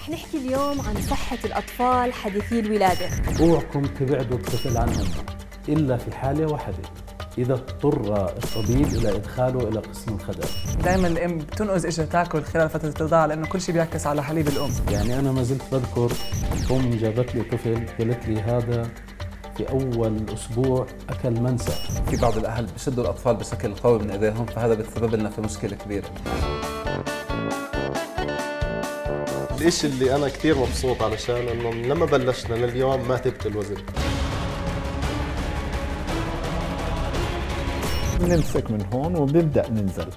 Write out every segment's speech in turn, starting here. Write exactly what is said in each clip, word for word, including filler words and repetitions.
رح نحكي اليوم عن صحة الأطفال حديثي الولادة. اوعكم تبعدوا الطفل عن أمه إلا في حالة واحدة، إذا اضطر الطبيب إلى إدخاله إلى قسم الخدر. دائما الأم بتنقز إجها تاكل خلال فترة الرضاعة لأنه كل شيء بيعكس على حليب الأم. يعني أنا ما زلت بذكر أم جابت لي طفل قالت لي هذا في أول أسبوع أكل منسى. في بعض الأهل بشدوا الأطفال بشكل قوي من إيديهم، فهذا بيتسبب لنا في مشكلة كبيرة. الإشي اللي أنا كثير مبسوط علشان إنه لما بلشنا لليوم ما تبت الوزن. بنمسك من هون وبنبدأ ننزل.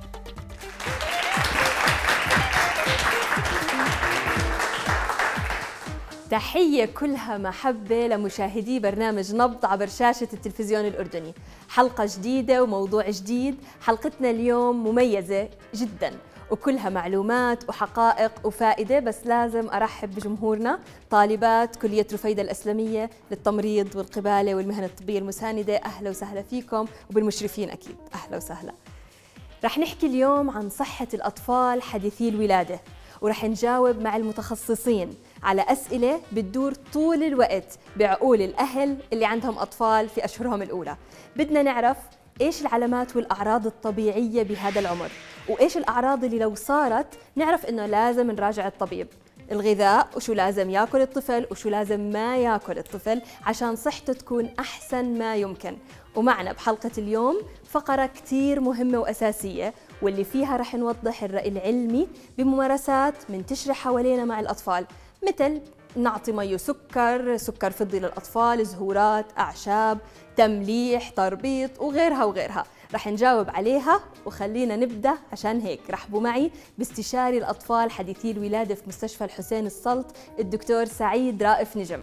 تحية كلها محبة لمشاهدي برنامج نبض عبر شاشة التلفزيون الأردني. حلقة جديدة وموضوع جديد. حلقتنا اليوم مميزة جداً وكلها معلومات وحقائق وفائدة، بس لازم أرحب بجمهورنا طالبات كلية رفيدة الأسلمية للتمريض والقبالة والمهن الطبية المساندة. أهلا وسهلا فيكم، وبالمشرفين أكيد أهلا وسهلا. رح نحكي اليوم عن صحة الأطفال حديثي الولادة، ورح نجاوب مع المتخصصين على أسئلة بتدور طول الوقت بعقول الأهل اللي عندهم أطفال في أشهرهم الأولى. بدنا نعرف إيش العلامات والأعراض الطبيعية بهذا العمر، وإيش الأعراض اللي لو صارت نعرف إنه لازم نراجع الطبيب. الغذاء وشو لازم ياكل الطفل وشو لازم ما ياكل الطفل عشان صحته تكون أحسن ما يمكن. ومعنا بحلقة اليوم فقرة كتير مهمة وأساسية، واللي فيها رح نوضح الرأي العلمي بممارسات منتشرة حوالينا مع الأطفال، مثل نعطي مي وسكر، سكر فضي للأطفال، زهورات، أعشاب، تمليح، تربيط وغيرها وغيرها. رح نجاوب عليها، وخلينا نبدأ. عشان هيك رحبوا معي باستشاري الأطفال حديثي الولادة في مستشفى الحسين السلط الدكتور سعيد رائف نجم.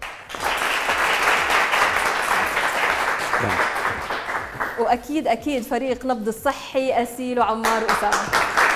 وأكيد أكيد فريق نبض الصحي أسيل وعمار وأسامة.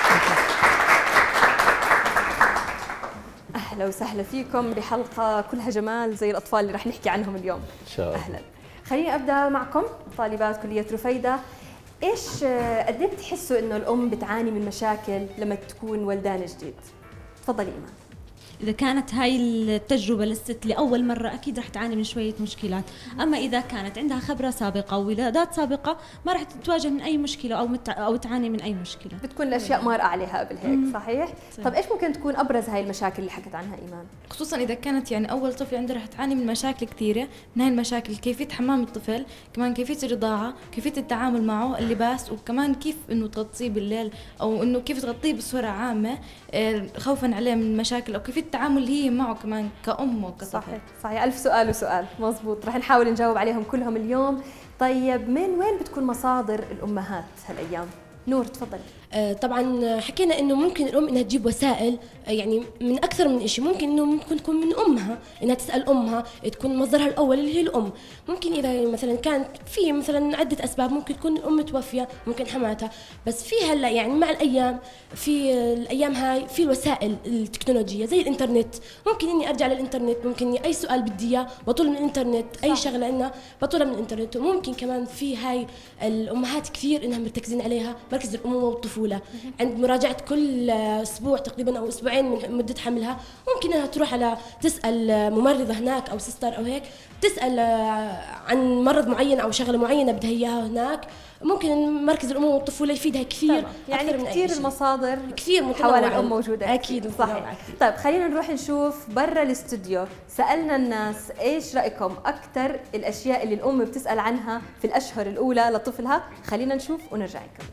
أهلا وسهلا فيكم بحلقة كلها جمال زي الأطفال اللي رح نحكي عنهم اليوم إن شاء الله. أهلا. خليني أبدأ معكم طالبات كلية رفيدة. إيش قد إيه بتحسوا إنه الأم بتعاني من مشاكل لما تكون ولدان جديد؟ تفضلي إيمان. إذا كانت هاي التجربة للست لأول مرة أكيد رح تعاني من شوية مشكلات، أما إذا كانت عندها خبرة سابقة وولادات سابقة ما رح تتواجه من أي مشكلة أو مت... أو تعاني من أي مشكلة. بتكون الأشياء مار عليها قبل هيك، صحيح؟ صحيح. طب إيش ممكن تكون أبرز هاي المشاكل اللي حكت عنها إيمان؟ خصوصاً إذا كانت يعني أول طفل عندها رح تعاني من مشاكل كثيرة. من هاي المشاكل كيفية حمام الطفل، كمان كيفية الرضاعة، كيفية التعامل معه، اللباس، وكمان كيف إنه تغطيه بالليل أو إنه كيف تغطيه بصورة عامة خوفاً عليه من مشاكل، أو كيفية التعامل هي معه كمان كأم وكطفل. صحيح صحيح. ألف سؤال وسؤال مزبوط، رح نحاول نجاوب عليهم كلهم اليوم. طيب من وين بتكون مصادر الأمهات هالأيام؟ نور تفضلي. طبعا حكينا انه ممكن الام انها تجيب وسائل، يعني من اكثر من شيء. ممكن انه ممكن تكون من امها، انها تسال امها، تكون مصدرها الاول اللي هي الام. ممكن اذا مثلا كانت في مثلا عده اسباب، ممكن تكون الام متوفيه، ممكن حماتها. بس في هلا يعني مع الايام، في الايام هاي في الوسائل التكنولوجيه زي الانترنت. ممكن اني ارجع للانترنت، ممكن اني اي سؤال بدي اياه بطلب من الانترنت، اي شغله عندنا بطلب من الانترنت. وممكن كمان في هاي الامهات كثير انهم مرتكزين عليها مركز الامومه والطفوله، عند مراجعة كل أسبوع تقريبا أو أسبوعين من مدة حملها. ممكن أنها تروح على تسأل ممرضة هناك أو سيستر أو هيك، تسأل عن مرض معين أو شغلة معينة بدها إياها هناك. ممكن مركز الأمومة والطفولة يفيدها كثير. يعني كثير المصادر كثير حوالي الأم موجودة. أكيد صحيح. طيب خلينا نروح نشوف برا الاستوديو. سألنا الناس إيش رأيكم أكثر الأشياء اللي الأم بتسأل عنها في الأشهر الأولى لطفلها. خلينا نشوف ونرجع نكمل.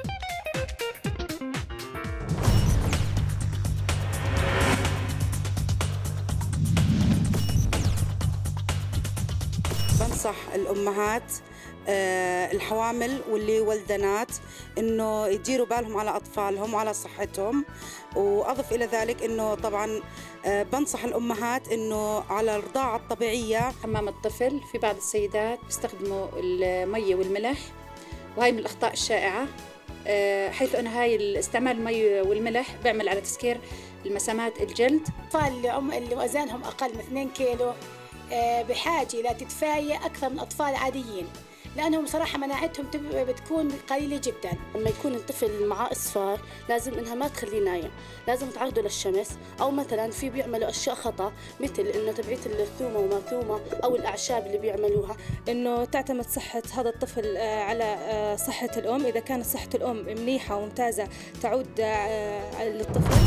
بنصح الأمهات الحوامل واللي ولدنات إنه يديروا بالهم على أطفالهم وعلى صحتهم. وأضف إلى ذلك إنه طبعاً بنصح الأمهات إنه على الرضاعة الطبيعية. حمام الطفل في بعض السيدات بيستخدموا المية والملح، وهي من الأخطاء الشائعة، حيث أن هاي استعمال المي والملح بيعمل على تسكير المسامات الجلد. الأطفال اللي وزنهم أقل من اثنين كيلو بحاجة إلى تدفاية أكثر من أطفال عاديين، لانهم صراحه مناعتهم بتكون قليله جدا. لما يكون الطفل معاه اصفار لازم انها ما تخليه نايم، لازم تعرضه للشمس، او مثلا في بيعملوا اشياء خطا مثل انه تبعيت الثومه وماثومه او الاعشاب اللي بيعملوها. انه تعتمد صحه هذا الطفل على صحه الام، اذا كانت صحه الام منيحه وممتازه تعود للطفل.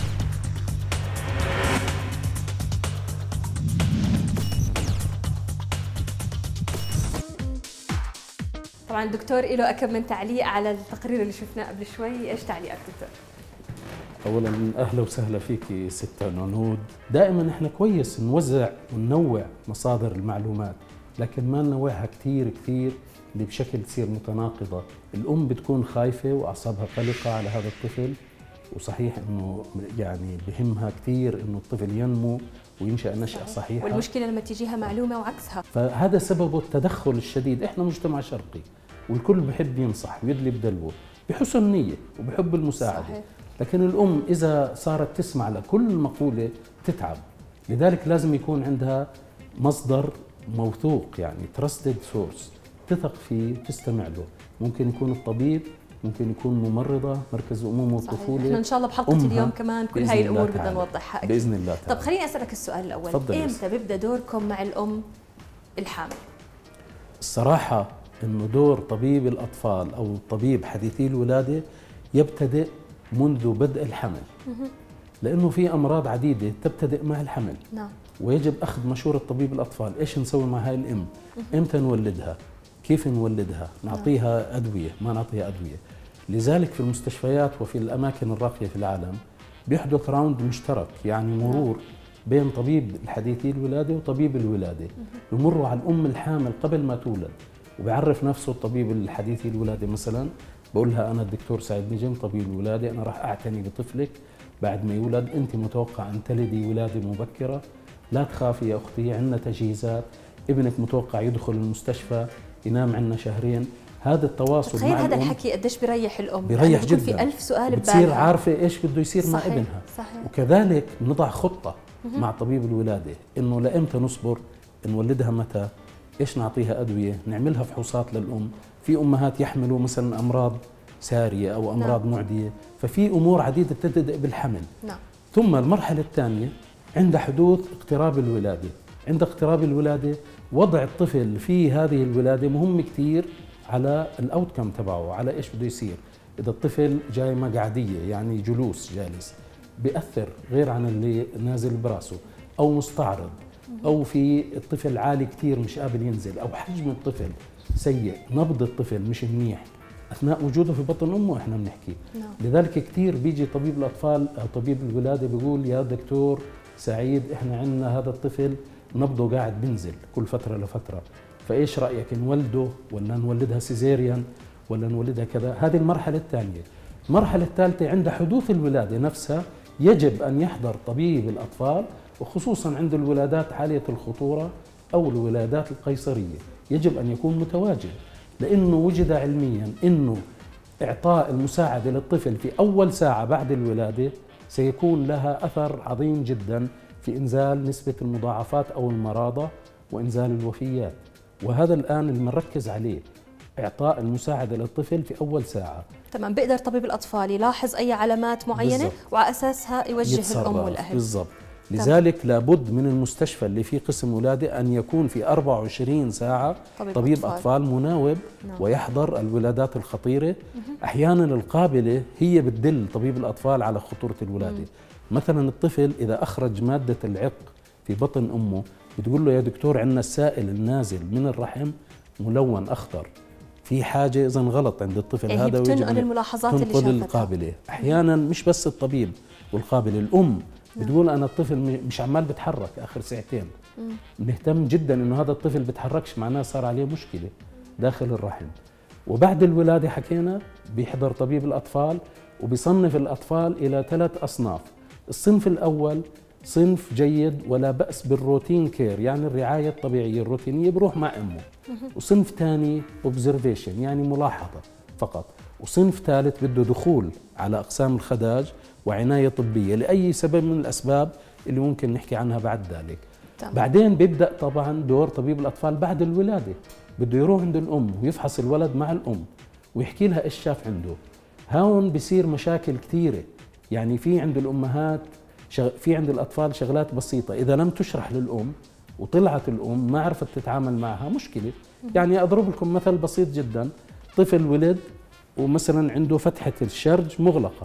طبعا الدكتور له أكم من تعليق على التقرير اللي شفناه قبل شوي، ايش تعليقك دكتور؟ اولا اهلا وسهلا فيكي ست نونود. دائما احنا كويس نوزع وننوع مصادر المعلومات، لكن ما ننوعها كثير كثير اللي بشكل تصير متناقضه. الام بتكون خايفه واعصابها قلقه على هذا الطفل، وصحيح انه يعني بهمها كثير انه الطفل ينمو وينشأ نشأة صحيحة، والمشكلة لما تجيها معلومة وعكسها. فهذا سببه التدخل الشديد. احنا مجتمع شرقي والكل بحب ينصح ويدلي بدلوه بحسن نية وبحب المساعدة. صحيح. لكن الأم إذا صارت تسمع لكل مقولة تتعب، لذلك لازم يكون عندها مصدر موثوق، يعني trusted source تثق فيه تستمع له. ممكن يكون الطبيب، ممكن يكون ممرضة مركز الأمومة والطفولة. احنا إن شاء الله بحلقة اليوم كمان كل هاي الأمور بدنا نوضحها أكيد. بإذن الله تعالى. طب خليني أسألك السؤال الأول، إمتى بيبدأ دوركم مع الأم الحامل؟ الصراحة إنه دور طبيب الأطفال أو طبيب حديثي الولادة يبتدئ منذ بدء الحمل، لأنه في أمراض عديدة تبتدئ مع الحمل. نعم. ويجب أخذ مشورة طبيب الأطفال، إيش نسوي مع هاي الأم؟ إمتى نولدها؟ كيف نولدها؟ نعطيها أدوية، ما نعطيها أدوية. لذلك في المستشفيات وفي الأماكن الراقية في العالم بيحدث راوند مشترك، يعني مرور بين طبيب الحديثي الولادة وطبيب الولادة، بمروا على الأم الحامل قبل ما تولد، وبيعرف نفسه الطبيب الحديثي الولادة مثلا، بقول لها أنا الدكتور سعيد نجم طبيب الولادة، أنا راح أعتني بطفلك بعد ما يولد، أنت متوقع أن تلدي ولادة مبكرة، لا تخافي يا أختي، عندنا تجهيزات، ابنك متوقع يدخل المستشفى ينام عندنا شهرين. هذا التواصل تخيل مع هذا الأم الحكي قديش بيريح الأم، بيريح جدا. في ألف سؤال ببالها، بتصير عارفة إيش بده يصير صحيح. مع ابنها. صحيح. وكذلك نضع خطة مع طبيب الولادة إنه لإمتى نصبر، نولدها متى، إيش نعطيها أدوية، نعملها فحوصات للأم. في أمهات يحملوا مثلا أمراض سارية أو أمراض نعم. معدية، ففي أمور عديدة تبدأ بالحمل. نعم. ثم المرحلة الثانية عند حدوث اقتراب الولادة. عند اقتراب الولادة وضع الطفل في هذه الولادة مهم كثير على الاوتكم تبعه، على ايش بده يصير. اذا الطفل جاي مقعديه يعني جلوس جالس بيأثر غير عن اللي نازل براسه، او مستعرض، او في الطفل عالي كثير مش قابل ينزل، او حجم الطفل سيء، نبض الطفل مش منيح اثناء وجوده في بطن امه احنا بنحكي. نعم. لذلك كثير بيجي طبيب الاطفال او طبيب الولاده بيقول يا دكتور سعيد احنا عندنا هذا الطفل نبضه قاعد بينزل كل فتره لفتره، فايش رايك نولده ولا نولدها سيزيريان ولا نولدها كذا؟ هذه المرحله الثانيه. المرحله الثالثه عند حدوث الولاده نفسها يجب ان يحضر طبيب الاطفال، وخصوصا عند الولادات عاليه الخطوره او الولادات القيصريه يجب ان يكون متواجد، لانه وجد علميا انه اعطاء المساعده للطفل في اول ساعه بعد الولاده سيكون لها اثر عظيم جدا في انزال نسبه المضاعفات او المرضى وانزال الوفيات. وهذا الآن اللي بنركز عليه، إعطاء المساعدة للطفل في أول ساعة. تمام. بيقدر طبيب الأطفال يلاحظ أي علامات معينة بالزبط. وعلى أساسها يوجه الأم والأهل. بالضبط. لذلك لابد من المستشفى اللي فيه قسم ولادة أن يكون في أربعة وعشرين ساعة طبيب, طبيب أطفال. أطفال مناوب نعم. ويحضر الولادات الخطيرة. أحيانا القابلة هي بتدل طبيب الأطفال على خطورة الولادة. مم. مثلا الطفل إذا أخرج مادة العق في بطن أمه بتقول له يا دكتور عندنا السائل النازل من الرحم ملون أخضر، في حاجة إذن غلط عند الطفل يعني هذا، ويجب أن الملاحظات اللي تنقل القابلة. أحيانا مش بس الطبيب والقابلة، الأم بتقول أنا الطفل مش عمال بتحرك آخر ساعتين، بنهتم جدا إنه هذا الطفل بتحركش، معناه صار عليه مشكلة داخل الرحم. وبعد الولادة حكينا بيحضر طبيب الأطفال وبيصنف الأطفال إلى ثلاث أصناف. الصنف الأول صنف جيد ولا بأس بالروتين كير، يعني الرعاية الطبيعية الروتينية بروح مع أمه. وصنف ثاني اوبزرفيشن، يعني ملاحظة فقط. وصنف ثالث بده دخول على أقسام الخداج وعناية طبية لأي سبب من الأسباب اللي ممكن نحكي عنها بعد ذلك. طبعا. بعدين بيبدأ طبعا دور طبيب الأطفال بعد الولادة، بده يروح عند الأم ويفحص الولد مع الأم ويحكي لها إيش شاف عنده. هون بصير مشاكل كثيرة، يعني في عند الأمهات شغ... في عند الأطفال شغلات بسيطة إذا لم تشرح للأم وطلعت الأم ما عرفت تتعامل معها مشكلة. يعني أضرب لكم مثل بسيط جدا، طفل ولد ومثلا عنده فتحة الشرج مغلقة،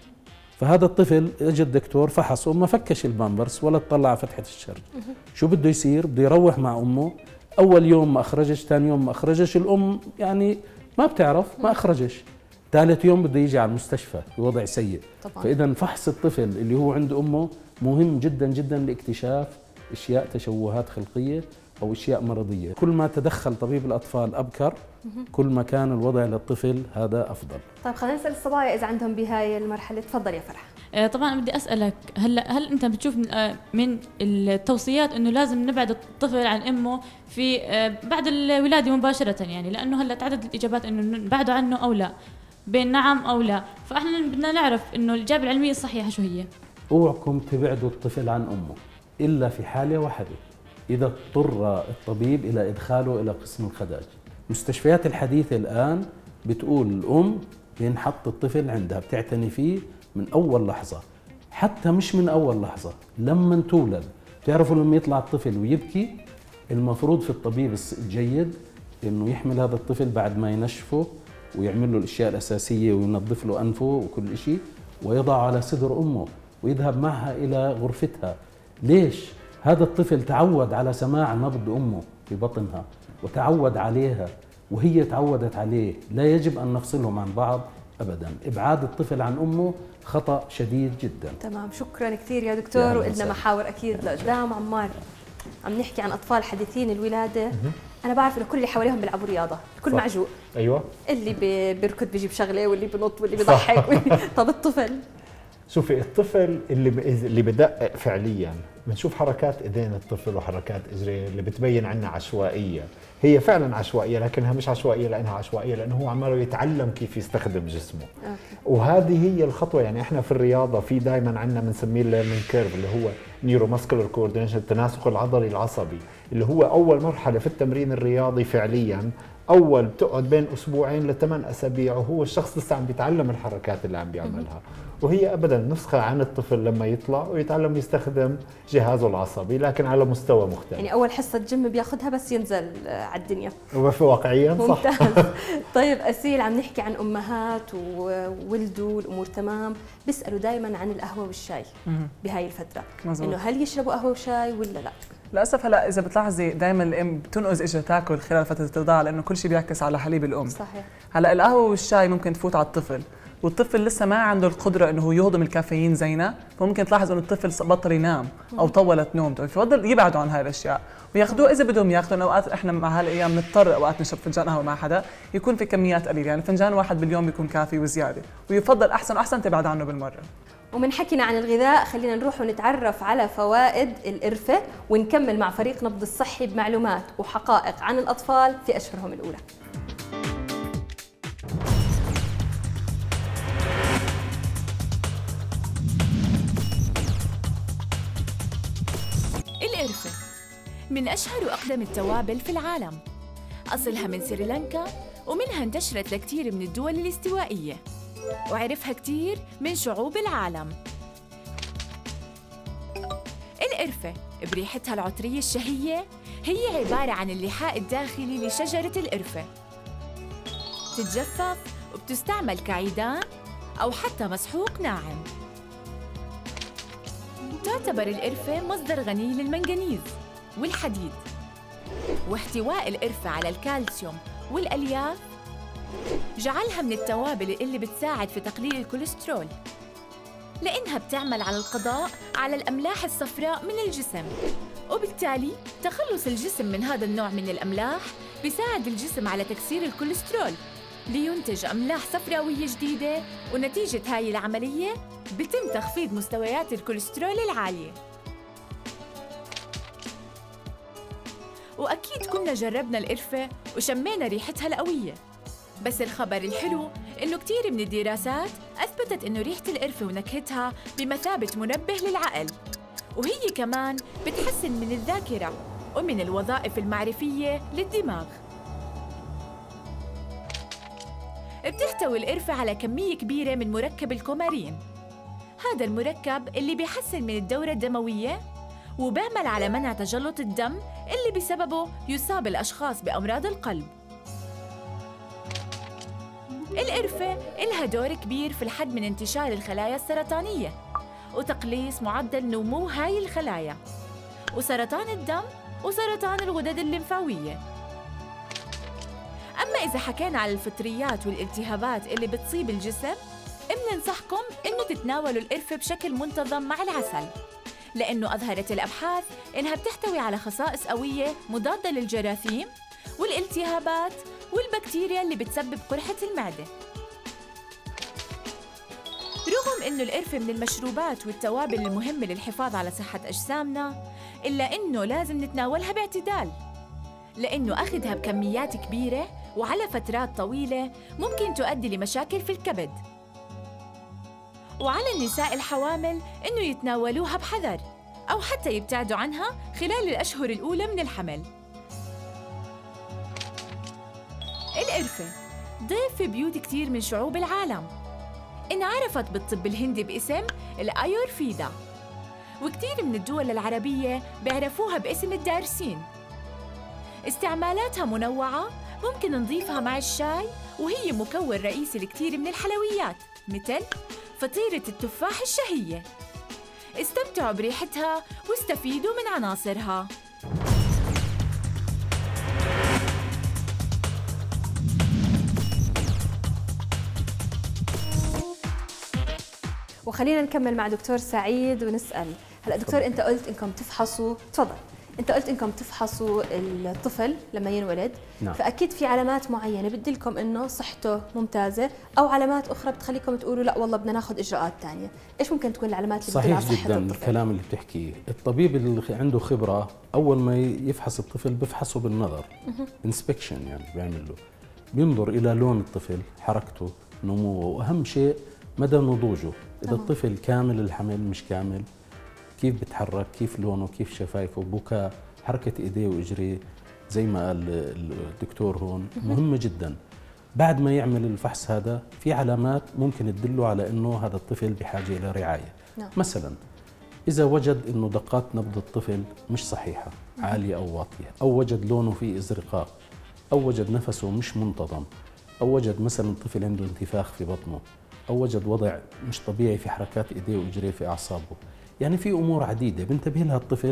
فهذا الطفل اجى الدكتور فحصه ما فكش البامبرز ولا اطلع على فتحة الشرج. شو بده يصير؟ بده يروح مع أمه، أول يوم ما أخرجش، ثاني يوم ما أخرجش، الأم يعني ما بتعرف ما أخرجش، ثالث يوم بده يجي على المستشفى بوضع سيء. طبعا. فإذا فحص الطفل اللي هو عند أمه مهم جدا جدا لاكتشاف اشياء تشوهات خلقيه او اشياء مرضيه. كل ما تدخل طبيب الاطفال ابكر كل ما كان الوضع للطفل هذا افضل. طيب خلينا نسال الصبايا اذا عندهم بهاي المرحله. تفضل يا فرح. طبعا بدي اسالك، هلا هل انت بتشوف من التوصيات انه لازم نبعد الطفل عن امه في بعد الولاده مباشره؟ يعني لانه هلا تعدد الاجابات انه نبعده عنه او لا، بين نعم او لا، فاحنا بدنا نعرف انه الاجابه العلميه الصحيحه شو هي. اوعكم تبعدوا الطفل عن امه الا في حاله واحده، اذا اضطر الطبيب الى ادخاله الى قسم الخداج. المستشفيات الحديثه الان بتقول الام بينحط الطفل عندها، بتعتني فيه من اول لحظه، حتى مش من اول لحظه، لما تولد. بتعرفوا لما يطلع الطفل ويبكي المفروض في الطبيب الجيد انه يحمل هذا الطفل بعد ما ينشفه ويعمل له الاشياء الاساسيه وينظف له انفه وكل شيء ويضعه على صدر امه ويذهب معها الى غرفتها. ليش؟ هذا الطفل تعود على سماع نبض امه في بطنها وتعود عليها وهي تعودت عليه، لا يجب ان نفصلهم عن بعض ابدا. ابعاد الطفل عن امه خطا شديد جدا. تمام، شكرا كثير يا دكتور، وإلنا محاور اكيد لقدام. عمار، عم نحكي عن اطفال حديثين الولاده. انا بعرف انه كل اللي حواليهم بيلعبوا رياضه، الكل معجوق. ايوه، اللي بيركض بيجيب شغله واللي بنط واللي بيضحك. طب الطفل؟ شوفي الطفل اللي اللي بدقق فعليا، بنشوف حركات ايدين الطفل وحركات اجريه اللي بتبين عنا عشوائيه. هي فعلا عشوائيه لكنها مش عشوائيه لانها عشوائيه لانه هو عماله يتعلم كيف يستخدم جسمه. أوكي. وهذه هي الخطوه. يعني احنا في الرياضه في دائما عندنا بنسميه الليرنينج كيرف اللي هو نيورو ماسكولار كوردينيشن، التناسق العضلي العصبي، اللي هو اول مرحله في التمرين الرياضي فعليا. اول بتقعد بين اسبوعين لثمان اسابيع وهو الشخص لسه عم بيتعلم الحركات اللي عم بيعملها، وهي ابدا نسخه عن الطفل لما يطلع ويتعلم يستخدم جهازه العصبي لكن على مستوى مختلف. يعني اول حصه جيم بياخذها بس ينزل على الدنيا. وفي واقعيا صح. ممتاز. طيب اسيل، عم نحكي عن امهات وولدوا والامور تمام، بيسالوا دائما عن القهوه والشاي بهاي الفتره، انه هل يشربوا قهوه وشاي ولا لا؟ للاسف هلا اذا بتلاحظي دائما الام بتنقز اجى تاكل خلال فتره الرضاعه لانه كل شيء بيعكس على حليب الام. صحيح. هلا القهوه والشاي ممكن تفوت على الطفل والطفل لسه ما عنده القدره انه يهضم الكافيين زينا، فممكن تلاحظ انه الطفل بطل ينام او طولت نومته، فيفضل يبعدوا عن هاي الاشياء وياخذوه اذا بدهم ياخذوا. اوقات احنا مع هالايام نضطر اوقات نشرب فنجان قهوه مع حدا، يكون في كميات قليله، يعني فنجان واحد باليوم بيكون كافي وزياده، ويفضل احسن واحسن تبعد عنه بالمره. ومن حكينا عن الغذاء خلينا نروح ونتعرف على فوائد القرفة ونكمل مع فريق نبض الصحي بمعلومات وحقائق عن الأطفال في أشهرهم الأولى. القرفة من أشهر وأقدم التوابل في العالم، أصلها من سريلانكا ومنها انتشرت لكثير من الدول الاستوائية وعرفها كتير من شعوب العالم. القرفة بريحتها العطرية الشهية هي عبارة عن اللحاء الداخلي لشجرة القرفة، تتجفف وبتستعمل كعيدان أو حتى مسحوق ناعم. تعتبر القرفة مصدر غني للمنغنيز والحديد، واحتواء القرفة على الكالسيوم والألياف جعلها من التوابل اللي بتساعد في تقليل الكوليسترول، لأنها بتعمل على القضاء على الأملاح الصفراء من الجسم، وبالتالي تخلص الجسم من هذا النوع من الأملاح بيساعد الجسم على تكسير الكوليسترول لينتج أملاح صفراوية جديدة، ونتيجة هاي العملية بتم تخفيض مستويات الكوليسترول العالية. وأكيد كنا جربنا القرفة وشمينا ريحتها القوية، بس الخبر الحلو إنه كتير من الدراسات أثبتت إنه ريحة القرفة ونكهتها بمثابة منبه للعقل، وهي كمان بتحسن من الذاكرة ومن الوظائف المعرفية للدماغ. بتحتوي القرفة على كمية كبيرة من مركب الكومارين. هذا المركب اللي بيحسن من الدورة الدموية وبيعمل على منع تجلط الدم اللي بسببه يصاب الأشخاص بأمراض القلب. القرفة إلها دور كبير في الحد من انتشار الخلايا السرطانية وتقليص معدل نمو هاي الخلايا وسرطان الدم وسرطان الغدد الليمفاوية. أما إذا حكينا على الفطريات والالتهابات اللي بتصيب الجسم، بننصحكم إنه تتناولوا القرفة بشكل منتظم مع العسل، لأنه أظهرت الأبحاث إنها بتحتوي على خصائص قوية مضادة للجراثيم والالتهابات والبكتيريا اللي بتسبب قرحة المعدة. رغم إنه القرفة من المشروبات والتوابل المهمة للحفاظ على صحة أجسامنا، إلا إنه لازم نتناولها باعتدال، لأنه أخذها بكميات كبيرة وعلى فترات طويلة ممكن تؤدي لمشاكل في الكبد. وعلى النساء الحوامل إنه يتناولوها بحذر أو حتى يبتعدوا عنها خلال الأشهر الأولى من الحمل. القرفة ضيف في بيوت كتير من شعوب العالم، انعرفت بالطب الهندي باسم الآيورفيدا، وكتير من الدول العربية بيعرفوها باسم الدارسين. استعمالاتها منوعة، ممكن نضيفها مع الشاي وهي مكون رئيسي لكتير من الحلويات مثل فطيرة التفاح الشهية. استمتعوا بريحتها واستفيدوا من عناصرها. وخلينا نكمل مع دكتور سعيد ونسأل. هلا دكتور، انت قلت انكم تفحصوا، تفضل، انت قلت انكم تفحصوا الطفل لما ينولد. نعم. فاكيد في علامات معينه بتدلكم انه صحته ممتازه، او علامات اخرى بتخليكم تقولوا لا والله بدنا ناخذ اجراءات ثانيه. ايش ممكن تكون العلامات اللي بتدل على صحه الطفل؟ صحيح جدا الكلام اللي بتحكيه. الطبيب اللي عنده خبره اول ما يفحص الطفل بفحصه بالنظر، انسبكشن يعني بيعمل له، بينظر الى لون الطفل، حركته، نموه، واهم شيء مدى نضوجه. اذا الطفل كامل الحمل مش كامل، كيف بتحرك، كيف لونه، كيف شفايفه، بكاء، حركة ايديه واجريه زي ما قال الدكتور هون مهمة جدا. بعد ما يعمل الفحص هذا في علامات ممكن تدله على انه هذا الطفل بحاجة الى رعاية. نعم. مثلا اذا وجد انه دقات نبض الطفل مش صحيحة، عالية او واطية، او وجد لونه فيه ازرقاء، او وجد نفسه مش منتظم، او وجد مثلا الطفل عنده انتفاخ في بطنه، او وجد وضع مش طبيعي في حركات ايديه واجريه في اعصابه. يعني في امور عديده بنتبه لها الطفل.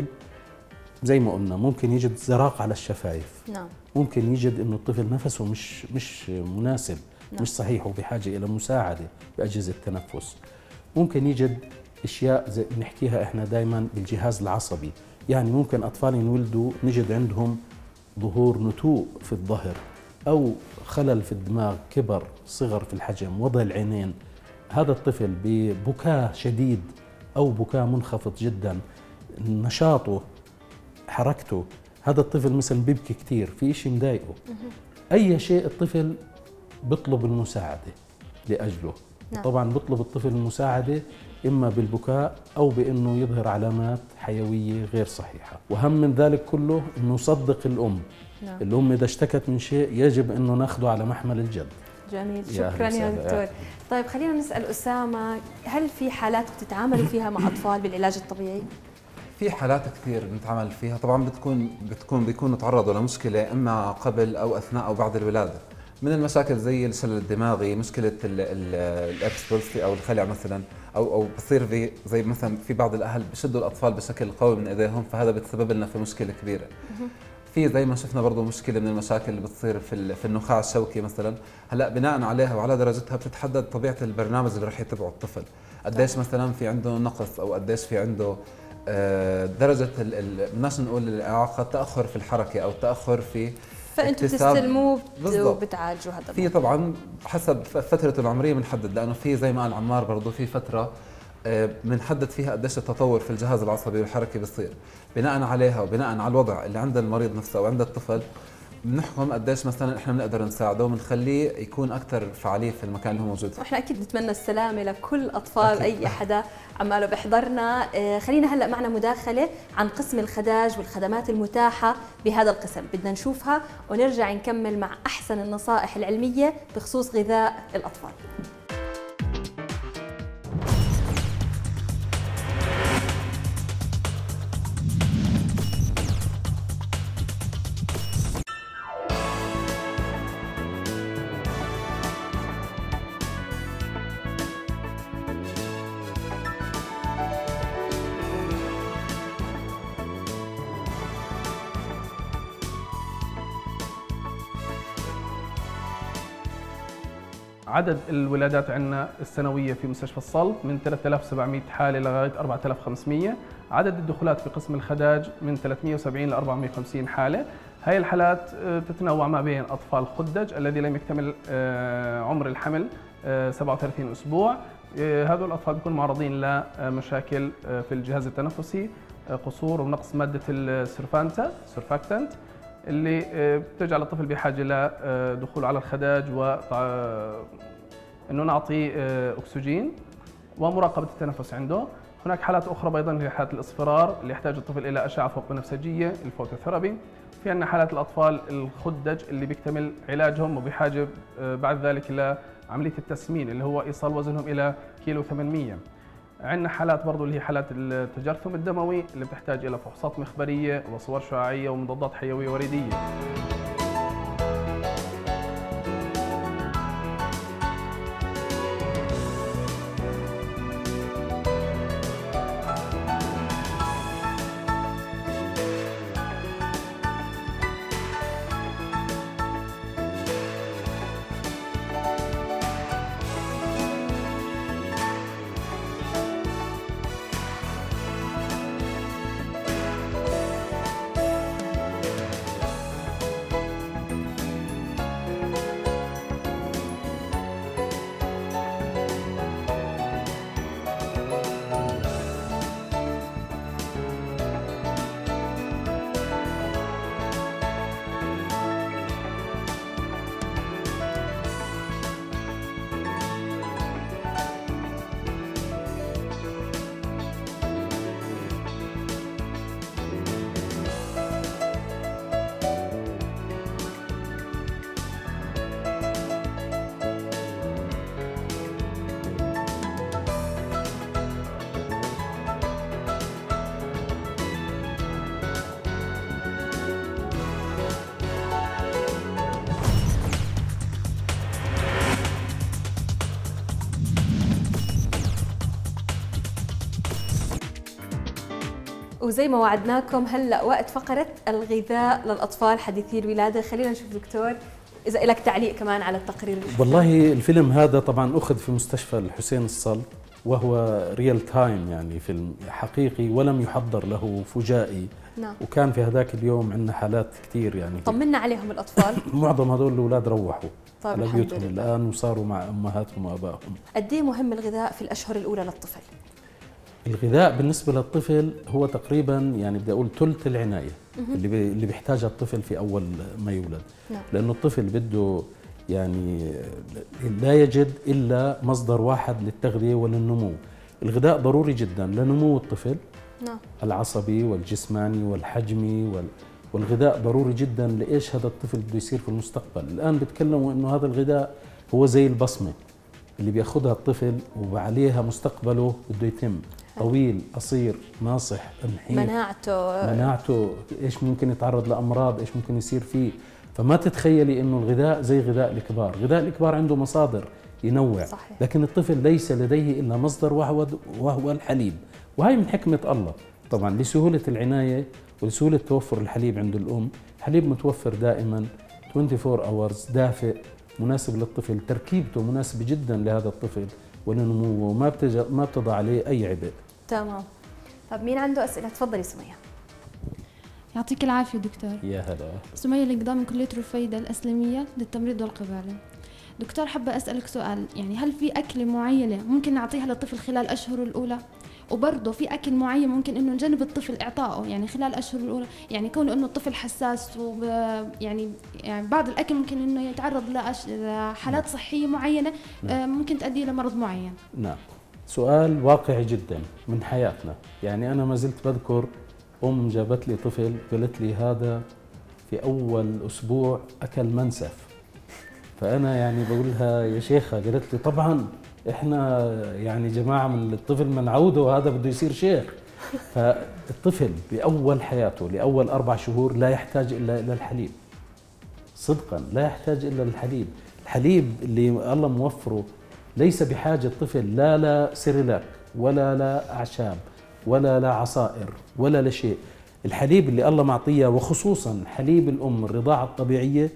زي ما قلنا ممكن يجد زراق على الشفايف. نعم. ممكن يجد انه الطفل نفسه مش مش مناسب. نعم. مش صحيح وبحاجه الى مساعده باجهزه التنفس. ممكن يجد اشياء زي بنحكيها احنا دائما بالجهاز العصبي، يعني ممكن اطفال ينولدوا نجد عندهم ظهور نتوء في الظهر، او خلل في الدماغ، كبر، صغر في الحجم، وضع العينين. هذا الطفل ببكاء شديد أو بكاء منخفض جدا، نشاطه، حركته، هذا الطفل مثلا بيبكي كثير، في شيء مضايقه، أي شيء الطفل بيطلب المساعدة لأجله. نعم. طبعا بيطلب الطفل المساعدة إما بالبكاء أو بأنه يظهر علامات حيوية غير صحيحة. وهم من ذلك كله أنه يصدق الأم. نعم. الأم إذا اشتكت من شيء يجب أنه ناخده على محمل الجد. جميل، شكرا يا دكتور. طيب خلينا نسأل أسامة، هل في حالات بتتعاملوا فيها مع أطفال بالعلاج الطبيعي؟ في حالات كثير بنتعامل فيها، طبعا بتكون بتكون بيكونوا تعرضوا لمشكلة إما قبل أو أثناء أو بعد الولادة. من المشاكل زي الشلل الدماغي، مشكلة الابسبلسي أو الخلع مثلا، أو أو بصير في زي مثلا في بعض الأهل بشدوا الأطفال بشكل قوي من إيديهم، فهذا بتسبب لنا في مشكلة كبيرة. في زي ما شفنا برضه مشكله من المشاكل اللي بتصير في في النخاع الشوكي مثلا. هلا بناء عليها وعلى درجتها بتتحدد طبيعه البرنامج اللي راح يتبعه الطفل، قديش مثلا في عنده نقص او قديش في عنده درجه بدناش نقول الاعاقه، التاخر في الحركه او التاخر في فانتوا بتستلموه وبتعالجوا. هذا في طبعا حسب فترته العمريه بنحدد، لانه في زي ما قال عمار برضه في فتره بنحدد فيها قديش التطور في الجهاز العصبي والحركي بيصير. بناء عليها وبناء على الوضع اللي عند المريض نفسه او عند الطفل بنحكم قديش مثلا احنا بنقدر نساعده وبنخليه يكون اكثر فعاليه في المكان اللي هو موجود فيه. واحنا اكيد نتمنى السلامه لكل اطفال أكيد. اي حدا عماله بيحضرنا. آه خلينا هلا معنا مداخله عن قسم الخداج والخدمات المتاحه بهذا القسم، بدنا نشوفها ونرجع نكمل مع احسن النصائح العلميه بخصوص غذاء الاطفال. عدد الولادات عندنا السنوية في مستشفى الصلب من ثلاثة آلاف وسبعمئة حالة لغاية أربعة آلاف وخمسمئة. عدد الدخولات في قسم الخداج من ثلاثمئة وسبعين ل أربعمئة وخمسين حالة. هاي الحالات تتنوع ما بين أطفال خدج الذي لم يكتمل عمر الحمل سبعة وثلاثين أسبوع. هذول الأطفال بيكونوا معرضين لمشاكل في الجهاز التنفسي، قصور ونقص مادة السرفانتا سرفاكتنت اللي بتجعل الطفل بحاجة لدخول على الخداج وإنه نعطيه أكسجين ومراقبة التنفس عنده. هناك حالات أخرى أيضا هي حالات الإصفرار اللي يحتاج الطفل إلى أشعة فوق بنفسجية الفوتوثيرابي. في عندنا حالات الأطفال الخدج اللي بيكتمل علاجهم وبحاجة بعد ذلك إلى عملية التسمين اللي هو إيصال وزنهم إلى كيلو ثمانمئة. عندنا حالات برضو اللي هي حالات التجرثم الدموي اللي بتحتاج إلى فحوصات مخبرية وصور شعاعية ومضادات حيوية وريدية. وزي ما وعدناكم هلا وقت فقره الغذاء للاطفال حديثي الولاده. خلينا نشوف دكتور اذا لك تعليق كمان على التقرير. والله الفيلم هذا طبعا اخذ في مستشفى الحسين الصلب وهو ريال تايم، يعني فيلم حقيقي ولم يحضر له فجائي. نعم. وكان في هذاك اليوم عندنا حالات كثير يعني طمنا عليهم الاطفال. معظم هذول الاولاد روحوا طيب على بيوتهم الان وصاروا مع امهاتهم وابائهم. قد ايه مهم الغذاء في الاشهر الاولى للطفل؟ الغذاء بالنسبه للطفل هو تقريبا يعني بدي اقول ثلث العنايه اللي بي اللي بيحتاجها الطفل في اول ما يولد. نعم. لانه الطفل بده يعني لا يجد الا مصدر واحد للتغذيه وللنمو. الغذاء ضروري جدا لنمو الطفل. نعم. العصبي والجسماني والحجمي وال والغذاء ضروري جدا لايش هذا الطفل بده يصير في المستقبل. الان بيتكلموا انه هذا الغذاء هو زي البصمه اللي بياخذها الطفل وعليها مستقبله بده يتم طويل قصير ناصح نحيف مناعته مناعته ايش ممكن يتعرض لامراض ايش ممكن يصير فيه. فما تتخيلي انه الغذاء زي غذاء الكبار. غذاء الكبار عنده مصادر ينوع. صحيح. لكن الطفل ليس لديه الا مصدر وهو وهو الحليب. وهي من حكمه الله طبعا لسهوله العنايه ولسهوله توفر الحليب عند الام. حليب متوفر دائما أربعة وعشرين أورز دافئ مناسب للطفل، تركيبته مناسبه جدا لهذا الطفل ولنموه وما بتجا ما بتضع عليه اي عبء. تمام. طب مين عنده اسئله؟ تفضلي سميه. يعطيك العافيه دكتور. يا هلا. سميه القدام من كليه رفيده الاسلاميه للتمريض والقباله. دكتور حابه اسالك سؤال، يعني هل في اكله معينه ممكن نعطيها للطفل خلال الاشهر الاولى وبرضه في اكل معين ممكن انه نجنب الطفل اعطائه يعني خلال الاشهر الاولى، يعني كونه انه الطفل حساس وب يعني يعني بعض الاكل ممكن انه يتعرض لأش... لحالات صحيه معينه ممكن تؤدي لمرض معين. نعم، سؤال واقعي جدا من حياتنا. يعني انا ما زلت بذكر ام جابت لي طفل قالت لي هذا في اول اسبوع اكل منسف، فانا يعني بقول لها يا شيخه، قالت لي طبعا احنا يعني جماعه من الطفل منعوده وهذا بده يصير شيخ. فالطفل باول حياته لاول اربع شهور لا يحتاج الا الى الحليب، صدقا لا يحتاج الا الحليب. الحليب اللي الله موفره ليس بحاجه الطفل لا لا سيريلاك ولا لا اعشاب ولا لا عصائر ولا لشيء. الحليب اللي الله معطيه وخصوصا حليب الام الرضاعه الطبيعيه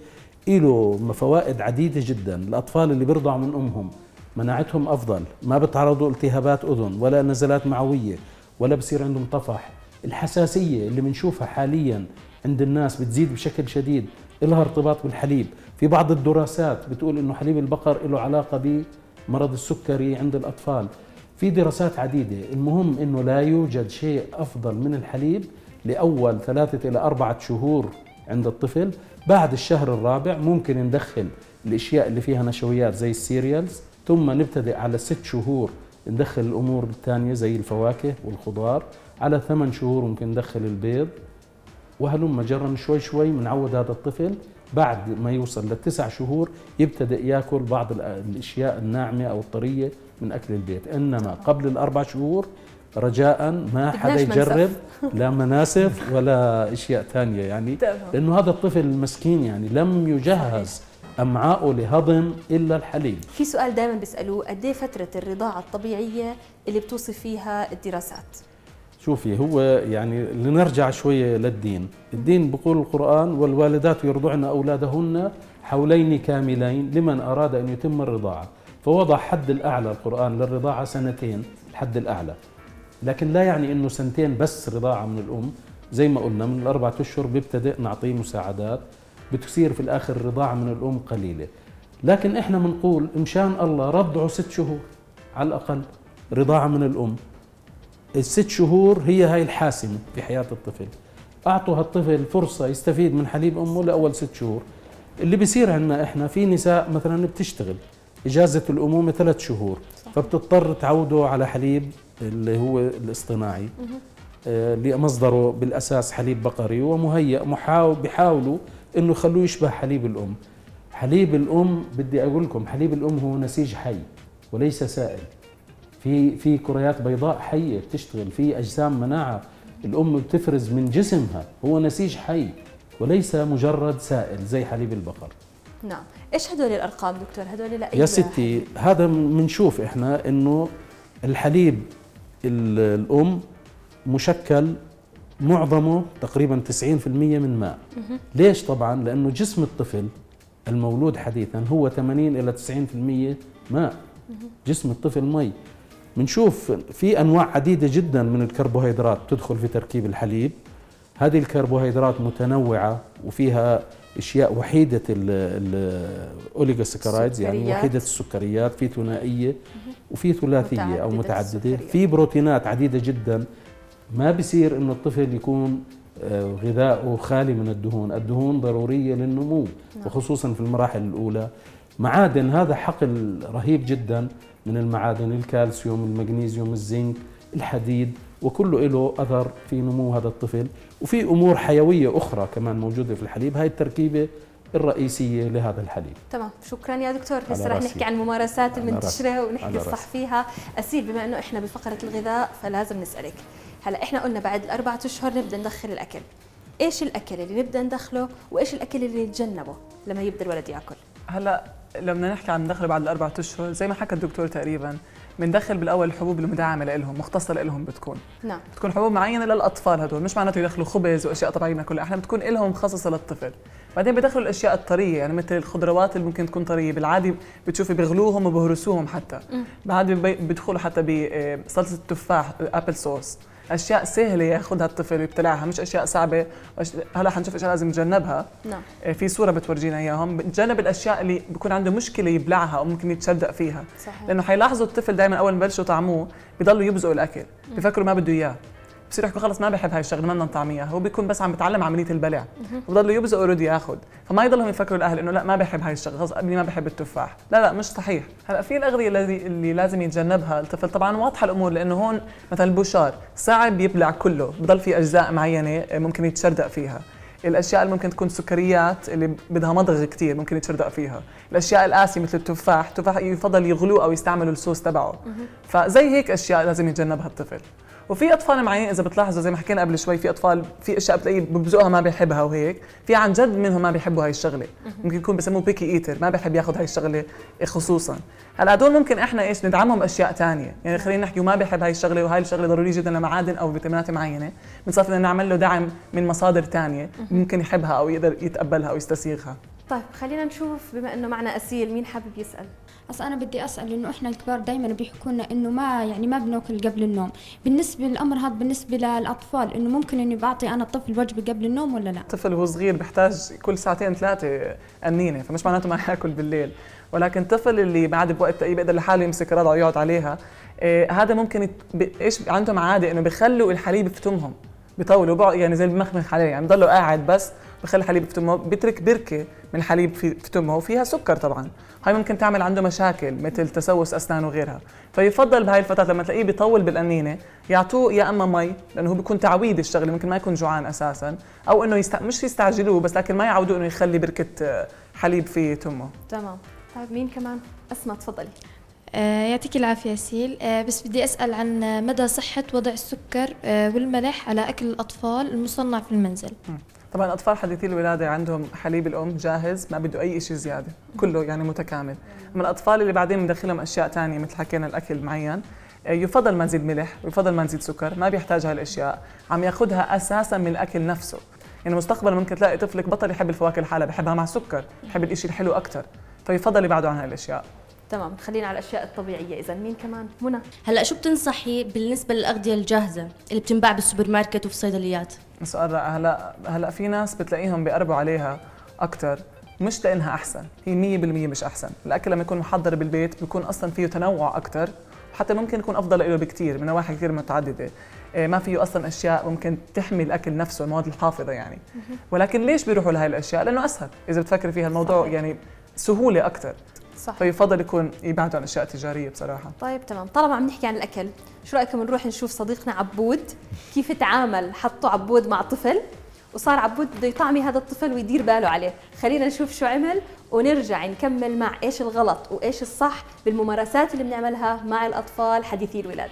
له فوائد عديده جدا. الاطفال اللي بيرضعوا من امهم مناعتهم افضل، ما بتعرضوا التهابات اذن ولا نزلات معويه ولا بصير عندهم طفح. الحساسيه اللي بنشوفها حاليا عند الناس بتزيد بشكل شديد، لها ارتباط بالحليب. في بعض الدراسات بتقول انه حليب البقر له علاقه بمرض السكري عند الاطفال. في دراسات عديده. المهم انه لا يوجد شيء افضل من الحليب لاول ثلاثه الى اربعه شهور عند الطفل. بعد الشهر الرابع ممكن ندخل الاشياء اللي فيها نشويات زي السيريالز، ثم نبتدئ على ست شهور ندخل الامور الثانيه زي الفواكه والخضار. على ثمان شهور ممكن ندخل البيض، وهلم جرا شوي شوي بنعود هذا الطفل. بعد ما يوصل للتسع شهور يبتدئ ياكل بعض الاشياء الناعمه او الطريه من اكل البيت. انما قبل الاربع شهور رجاء ما حدا يجرب لا مناسف ولا اشياء ثانيه، يعني لانه هذا الطفل المسكين يعني لم يجهز امعاءه لهضم الا الحليب. في سؤال دائما بيسالوه، قد ايه فتره الرضاعه الطبيعيه اللي بتوصف فيها الدراسات؟ شوفي، هو يعني لنرجع شويه للدين، الدين بيقول القرآن والوالدات يرضعن اولادهن حولين كاملين لمن اراد ان يتم الرضاعه، فوضع حد الاعلى القرآن للرضاعه سنتين، الحد الاعلى. لكن لا يعني انه سنتين بس رضاعه من الام، زي ما قلنا من الاربعه اشهر بيبتدئ نعطيه مساعدات، بتصير في الاخر الرضاعه من الام قليله. لكن احنا بنقول مشان الله رضعوا ست شهور على الاقل رضاعه من الام. الست شهور هي هاي الحاسمه في حياه الطفل. اعطوا هالطفل فرصه يستفيد من حليب امه لاول ست شهور. اللي بيصير عندنا احنا في نساء مثلا بتشتغل اجازه الامومه ثلاث شهور، فبتضطر تعوده على حليب اللي هو الاصطناعي اللي مصدره بالاساس حليب بقري ومهيئ، محاول بيحاولوا انه يخلوه يشبه حليب الام. حليب الام بدي اقول لكم حليب الام هو نسيج حي وليس سائل. في في كريات بيضاء حيه بتشتغل، في اجسام مناعه الام بتفرز من جسمها، هو نسيج حي وليس مجرد سائل زي حليب البقر. نعم، ايش هدول الارقام دكتور؟ هدول لا يا ستي هذا بنشوف احنا انه الحليب الام مشكل معظمه تقريبا تسعين بالمئة من ماء. ليش؟ طبعا لانه جسم الطفل المولود حديثا هو ثمانين الى تسعين بالمئة ماء. جسم الطفل مي. بنشوف في انواع عديده جدا من الكربوهيدرات تدخل في تركيب الحليب. هذه الكربوهيدرات متنوعه وفيها اشياء وحيده الاوليغوساكرايدز يعني وحيده السكريات، في ثنائيه وفي ثلاثيه او متعدده، في بروتينات عديده جدا. ما بصير انه الطفل يكون غذاؤه خالي من الدهون، الدهون ضروريه للنمو وخصوصا في المراحل الاولى. معادن، هذا حقل رهيب جدا من المعادن، الكالسيوم، المغنيسيوم، الزنك، الحديد، وكله له اثر في نمو هذا الطفل. وفي امور حيويه اخرى كمان موجوده في الحليب، هاي التركيبه الرئيسيه لهذا الحليب. تمام، شكرا يا دكتور. هسه رح نحكي عن الممارسات المنتشره ونحكي الصح فيها. اسيل، بما انه احنا بفقره الغذاء فلازم نسالك، هلا احنا قلنا بعد الاربع اشهر نبدا ندخل الاكل، ايش الاكل اللي نبدا ندخله وايش الاكل اللي نتجنبه لما يبدا الولد ياكل؟ هلا لما نحكي عن ندخله بعد الاربع اشهر زي ما حكى الدكتور تقريبا، بندخل بالاول الحبوب المدعمه لهم، مختصه لهم بتكون. نعم. بتكون حبوب معينه للاطفال هدول، مش معناته يدخلوا خبز واشياء طبيعيه ناكلها، احنا بتكون لهم مخصصه للطفل. بعدين بدخلوا الاشياء الطريه، يعني مثل الخضروات اللي ممكن تكون طريه، بالعادي بتشوفي بيغلوهم وبهرسوهم حتى. بعد بدخلوا حتى بصلصه التفاح ابل صوص. اشياء سهله ياخذها الطفل ويبتلعها، مش اشياء صعبه. هلا حنشوف اشياء لازم نتجنبها. نعم. في صوره بتورجينا اياهم، بنتجنب الاشياء اللي بيكون عنده مشكله يبلعها او ممكن يتشدق فيها. صحيح. لانه حيلاحظوا الطفل دائما اول ما ببلشوا طعموه بضلوا يبزقوا الاكل، بفكروا ما بده اياه، بصير يحكوا خلص ما بحب هاي الشغله ما بدنا نطعميها، هو بيكون بس عم بتعلم عمليه البلع وبضلوا يبزقوا ورد ياخذ، فما يضلهم يفكروا الاهل انه لا ما بحب هاي الشغله، خلص ابني ما بحب التفاح، لا لا مش صحيح. هلا في الاغذيه الذي اللي لازم يتجنبها الطفل، طبعا واضحه الامور لانه هون مثلا البوشار صعب يبلع كله، بضل في اجزاء معينه ممكن يتشردق فيها. الاشياء اللي ممكن تكون سكريات اللي بدها مضغ كثير ممكن يتشردق فيها. الاشياء القاسيه مثل التفاح، التفاح يفضل يغلوه او يستعملوا الصوص تبعه. فزي هيك اشياء لازم يتجنبها الطفل. وفي اطفال معينين اذا بتلاحظوا زي ما حكينا قبل شوي، في اطفال في اشياء بتلاقيه ببزقها ما بيحبها وهيك، في عن جد منهم ما بيحبوا هاي الشغله، ممكن يكون بسموه بيكي ايتر، ما بيحب ياخذ هاي الشغله خصوصا. هلا هدول ممكن احنا ايش ندعمهم اشياء ثانيه، يعني خلينا نحكي وما بيحب هاي الشغله وهاي الشغله ضروريه جدا لمعادن او فيتامينات معينه، بنصفي بدنا نعمل له دعم من مصادر ثانيه ممكن يحبها او يقدر يتقبلها او يستسيغها. طيب خلينا نشوف بما انه معنا اسيل، مين حابب يسال؟ هسا انا بدي اسال انه احنا الكبار دائما بيحكوا لنا انه ما يعني ما بناكل قبل النوم، بالنسبه للامر هذا بالنسبه للاطفال انه ممكن اني بعطي انا الطفل وجبه قبل النوم ولا لا؟ الطفل وهو صغير بحتاج كل ساعتين ثلاثه قنينه، فمش معناته ما ياكل بالليل، ولكن الطفل اللي بعد بوقت تقريبا بيقدر لحاله يمسك رضعه ويقعد عليها، آه هذا ممكن يت... ب... ايش عندهم عاده انه بيخلوا الحليب في فمهم، بيطولوا يعني زي المخمخ عليه، يعني بضلوا قاعد بس بخلي الحليب في تمه، بيترك بركه من الحليب في تمه وفيها سكر طبعا، هاي ممكن تعمل عنده مشاكل مثل تسوس اسنان وغيرها، فيفضل بهاي الفترات لما تلاقيه بيطول بالقنينه يعطوه يا اما مي لانه هو بيكون تعويد الشغله، ممكن ما يكون جوعان اساسا، او انه يست... مش يستعجلوه بس لكن ما يعودوه انه يخلي بركه حليب في تمه. تمام. طيب مين كمان؟ اسماء تفضلي. آه يعطيك العافية سيل، آه بس بدي أسأل عن مدى صحة وضع السكر آه والملح على أكل الأطفال المصنع في المنزل. طبعا الأطفال حديثي الولادة عندهم حليب الأم جاهز ما بده أي شيء زيادة، كله يعني متكامل. أما الأطفال اللي بعدين بندخلهم أشياء ثانية مثل حكينا الأكل معين، آه يفضل ما نزيد ملح ويفضل ما نزيد سكر، ما بيحتاج هاي الأشياء، عم ياخذها أساسا من الأكل نفسه. يعني مستقبلا ممكن تلاقي طفلك بطل يحب الفواكه لحالها، بحبها مع سكر، بحب الشيء الحلو أكثر، فيفضل يبعدوا عن هاي الأشياء. تمام، خلينا على الاشياء الطبيعيه. اذا مين كمان؟ منى. هلا شو بتنصحي بالنسبه للاغذيه الجاهزه اللي بتنباع بالسوبر ماركت وفي الصيدليات؟ سؤال رائع. هلا هلا في ناس بتلاقيهم بيقربوا عليها اكثر، مش لانها احسن، هي مية بالمية مش احسن. الاكل لما يكون محضر بالبيت بيكون اصلا فيه تنوع اكثر، وحتى ممكن يكون افضل له بكثير من نواحي كثير متعدده. ما فيه اصلا اشياء ممكن تحمي الاكل نفسه، المواد الحافظه يعني. ولكن ليش بيروحوا لهي الاشياء؟ لانه اسهل، اذا بتفكري فيها الموضوع صحيح. يعني سهوله اكثر. صح. فيفضل يكون يبعدوا عن اشياء تجاريه بصراحه. طيب تمام، طالما عم نحكي عن الاكل، شو رايكم نروح نشوف صديقنا عبود كيف تعامل؟ حطوا عبود مع طفل وصار عبود بده يطعمي هذا الطفل ويدير باله عليه. خلينا نشوف شو عمل ونرجع نكمل مع ايش الغلط وايش الصح بالممارسات اللي بنعملها مع الاطفال حديثي الولاده.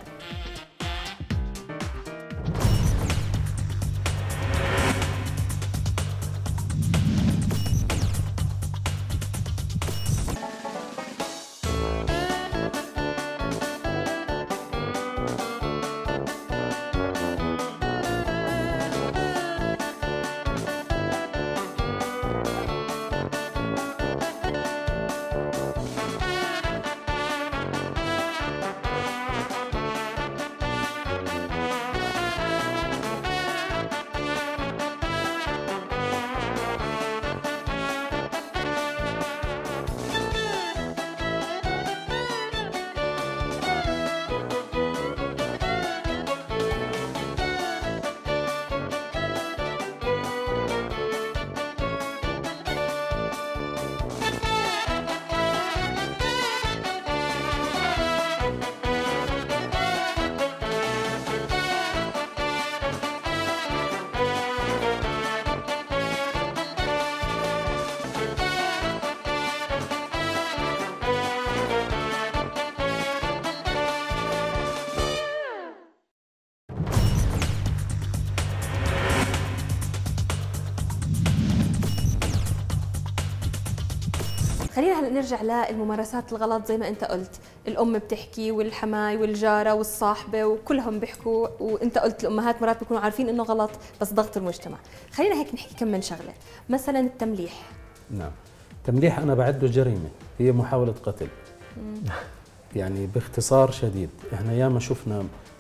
خلينا هلا نرجع للممارسات الغلط. زي ما انت قلت الام بتحكي والحماي والجاره والصاحبه وكلهم بيحكوا، وانت قلت الامهات مرات بيكونوا عارفين انه غلط بس ضغط المجتمع. خلينا هيك نحكي كم من شغله، مثلا التمليح. نعم، التمليح انا بعده جريمه، هي محاوله قتل. يعني باختصار شديد، احنا ياما شفنا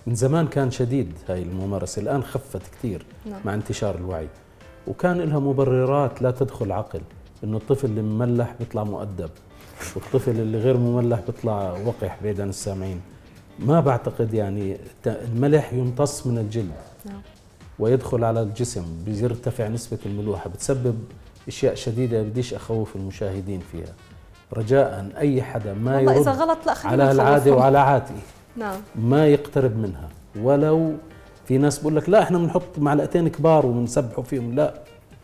من زمان كان شديد هاي الممارسة، الآن خفت كثير نعم. مع انتشار الوعي، وكان لها مبررات لا تدخل عقل، إنه الطفل اللي مملح بيطلع مؤدب، والطفل اللي غير مملح بيطلع وقح بعيد عن السامعين. ما بعتقد يعني الملح يمتص من الجلد نعم. ويدخل على الجسم، بيرتفع نسبة الملوحة، بتسبب أشياء شديدة بديش أخوف المشاهدين فيها. رجاء أي حدا ما والله يرد إذا غلط لا خلينا على العادة وعلى عاتي نعم. ما يقترب منها. ولو في ناس بقول لك لا احنا بنحط معلقتين كبار وبنسبحوا فيهم، لا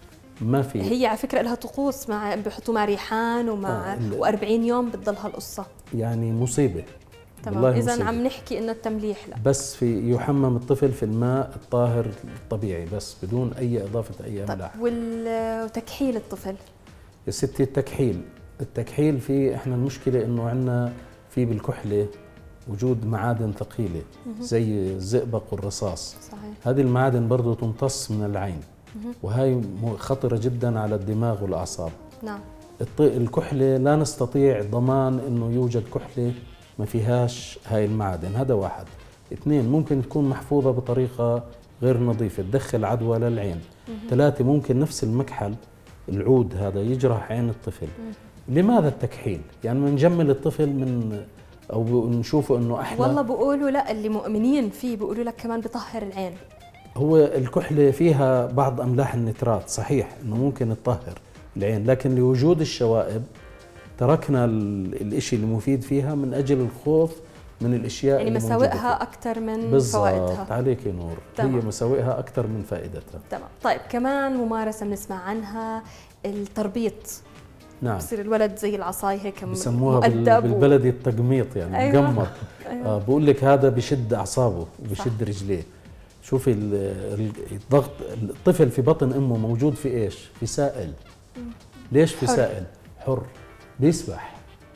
ما في. هي على فكرة لها طقوس، مع بيحطوا مع ريحان ومع آه وأربعين يوم بتضلها القصة. يعني مصيبة. تمام. إذا عم نحكي إنه التمليح لا، بس في يحمم الطفل في الماء الطاهر الطبيعي بس بدون أي إضافة أي أملاح. طيب وتكحيل الطفل يا ستي؟ التكحيل التكحيل في احنا المشكلة إنه عندنا في بالكحلة وجود معادن ثقيلة زي الزئبق والرصاص. صحيح. هذه المعادن برضو تمتص من العين، وهي خطرة جدا على الدماغ والأعصاب. نعم. الكحلة لا نستطيع ضمان إنه يوجد كحلة ما فيهاش هاي المعادن، هذا واحد. اثنين، ممكن تكون محفوظة بطريقة غير نظيفة تدخل عدوى للعين. ثلاثة، ممكن نفس المكحل العود هذا يجرح عين الطفل. لماذا التكحيل؟ يعني بنجمل الطفل من او نشوفه انه احلى. والله بقولوا لا، اللي مؤمنين فيه بيقولوا لك كمان بطهر العين. هو الكحلة فيها بعض املاح النترات، صحيح انه ممكن تطهر العين، لكن لوجود الشوائب تركنا الاشي المفيد فيها من اجل الخوف من الاشياء يعني مساوئها اكثر من فوائدها. بالضبط، عليك نور. تمام. هي مساوئها اكثر من فائدتها. تمام. طيب كمان ممارسة بنسمع عنها التربيط. نعم. بصير الولد زي العصاي هيك بسموها بالبلدي التقميط، يعني أيوة. مقمط. أيوة. آه بقول لك هذا بشد اعصابه وبشد رجليه. شوفي الضغط، الطفل في بطن امه موجود في ايش؟ في سائل. ليش في حر. سائل؟ حر بيسبح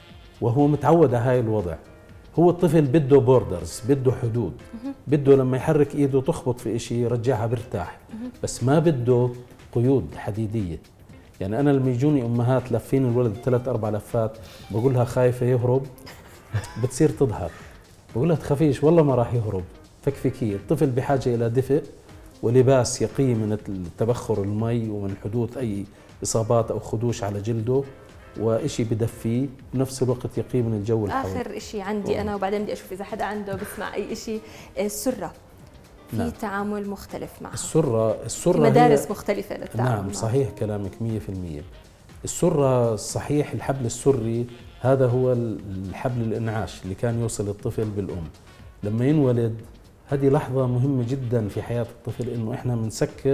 وهو متعود على هاي الوضع. هو الطفل بده بوردرز، بده حدود، بده لما يحرك ايده تخبط في شيء يرجعها برتاح، بس ما بده قيود حديديه. يعني انا لما يجوني امهات لفين الولد ثلاث اربع لفات بقول لها خايفه يهرب، بتصير تضحك، بقول لها تخافيش والله ما راح يهرب، فكفكيه. الطفل بحاجه الى دفء ولباس يقيه من تبخر المي ومن حدوث اي اصابات او خدوش على جلده، وإشي بدفيه بنفس الوقت يقيه من الجو الحار. آخر إشي عندي أوه. أنا وبعدين بدي أشوف إذا حدا عنده بسمع أي إشي. السرة في نعم. تعامل مختلف معها. السرة السرة في مدارس هي مختلفة للتعامل. نعم معها. صحيح كلامك مية في المية. السرة صحيح، الحبل السري هذا هو الحبل الإنعاش اللي كان يوصل الطفل بالأم لما ينولد. هذه لحظة مهمة جدا في حياة الطفل، إنه إحنا بنسكر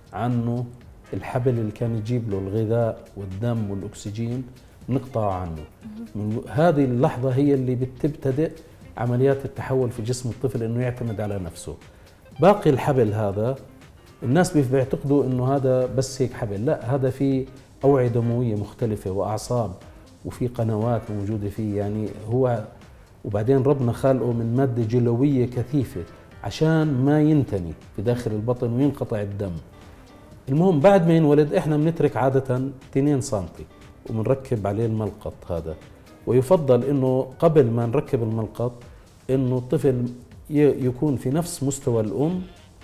عنه الحبل اللي كان يجيب له الغذاء والدم والأكسجين، نقطع عنه. من هذه اللحظة هي اللي بتبتدئ عمليات التحول في جسم الطفل، إنه يعتمد على نفسه. باقي الحبل هذا الناس بيعتقدوا إنه هذا بس هيك حبل، لا، هذا فيه أوعية دموية مختلفة وأعصاب وفي قنوات موجودة فيه. يعني هو وبعدين ربنا خلقه من مادة جلوية كثيفة عشان ما ينتني في داخل البطن وينقطع الدم. المهم بعد ما ينولد احنا بنترك عادة اثنين سنتي وبنركب عليه الملقط هذا. ويفضل انه قبل ما نركب الملقط انه الطفل يكون في نفس مستوى الام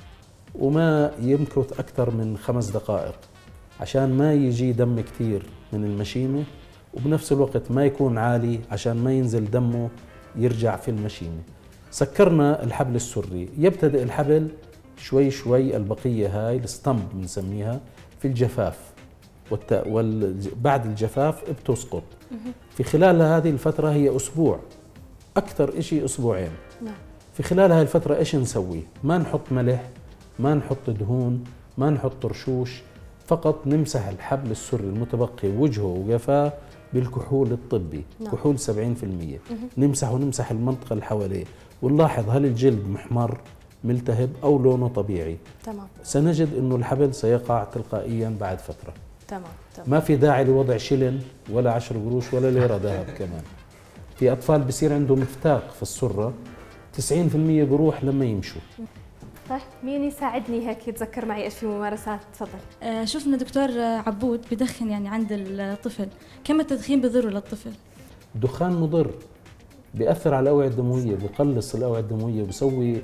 وما يمكث اكثر من خمس دقائق عشان ما يجي دم كثير من المشيمة، وبنفس الوقت ما يكون عالي عشان ما ينزل دمه يرجع في المشيمة. سكرنا الحبل السري، يبتدئ الحبل شوي شوي البقية هاي الستمب بنسميها في الجفاف، والت... وال... بعد الجفاف بتسقط. في خلال هذه الفترة هي أسبوع، أكثر إشي أسبوعين. في خلال هاي الفترة إيش نسوي؟ ما نحط ملح، ما نحط دهون، ما نحط رشوش، فقط نمسح الحبل السري المتبقي وجهه وقفاه بالكحول الطبي. نعم. كحول سبعين بالمئة. نمسح ونمسح المنطقة اللي حواليه ونلاحظ هل الجلد محمر ملتهب أو لونه طبيعي. تمام. سنجد أنه الحبل سيقع تلقائيا بعد فترة. تمام. تمام. ما في داعي لوضع شلن ولا عشر قروش ولا ليرة ذهب. كمان في أطفال بصير عندهم افتاق في السرة تسعين بالمئة بروح لما يمشوا. طيب مين يساعدني هيك يتذكر معي ايش في ممارسات؟ تفضل. آه شفنا دكتور عبود بدخن يعني عند الطفل، كم التدخين بضر للطفل؟ الدخان مضر، بيأثر على الأوعية الدموية، بقلص الأوعية الدموية، بسوي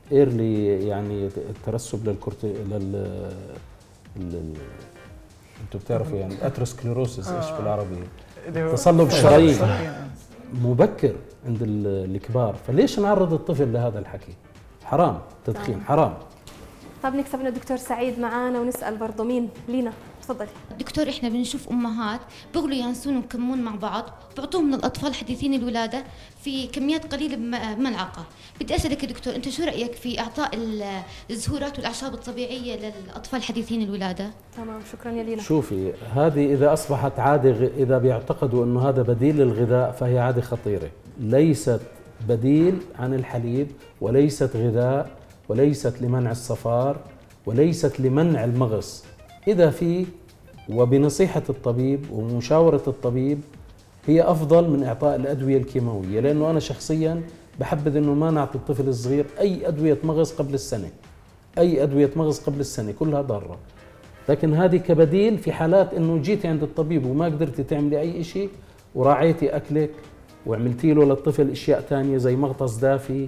ايرلي يعني ترسب للكورت لل ال... انتوا بتعرفوا يعني الاتروسكليروسيس ايش بالعربي؟ تصلب الشرايين مبكر عند الكبار، فليش نعرض الطفل لهذا الحكي؟ حرام، تدخين حرام. طب نكتب لنا دكتور سعيد معانا ونسال برضه مين؟ لينا تفضلي. دكتور احنا بنشوف امهات بيغلوا ينسون وكمون مع بعض بيعطوهم للاطفال حديثين الولاده في كميات قليله بملعقه. بدي اسالك يا دكتور انت شو رايك في اعطاء الزهورات والاعشاب الطبيعيه للاطفال حديثين الولاده؟ تمام شكرا يا لينا. شوفي هذه اذا اصبحت عاده، اذا بيعتقدوا انه هذا بديل للغذاء فهي عاده خطيره، ليست بديل عن الحليب وليست غذاء وليست لمنع الصفار وليست لمنع المغص. إذا في وبنصيحة الطبيب ومشاورة الطبيب هي أفضل من إعطاء الأدوية الكيماوية، لأنه أنا شخصياً بحبذ أنه ما نعطي الطفل الصغير أي أدوية مغص قبل السنة، أي أدوية مغص قبل السنة كلها ضارة. لكن هذه كبديل في حالات أنه جيتي عند الطبيب وما قدرتي تعملي أي شيء وراعيتي أكلك وعملتي له للطفل أشياء تانية زي مغطس دافي،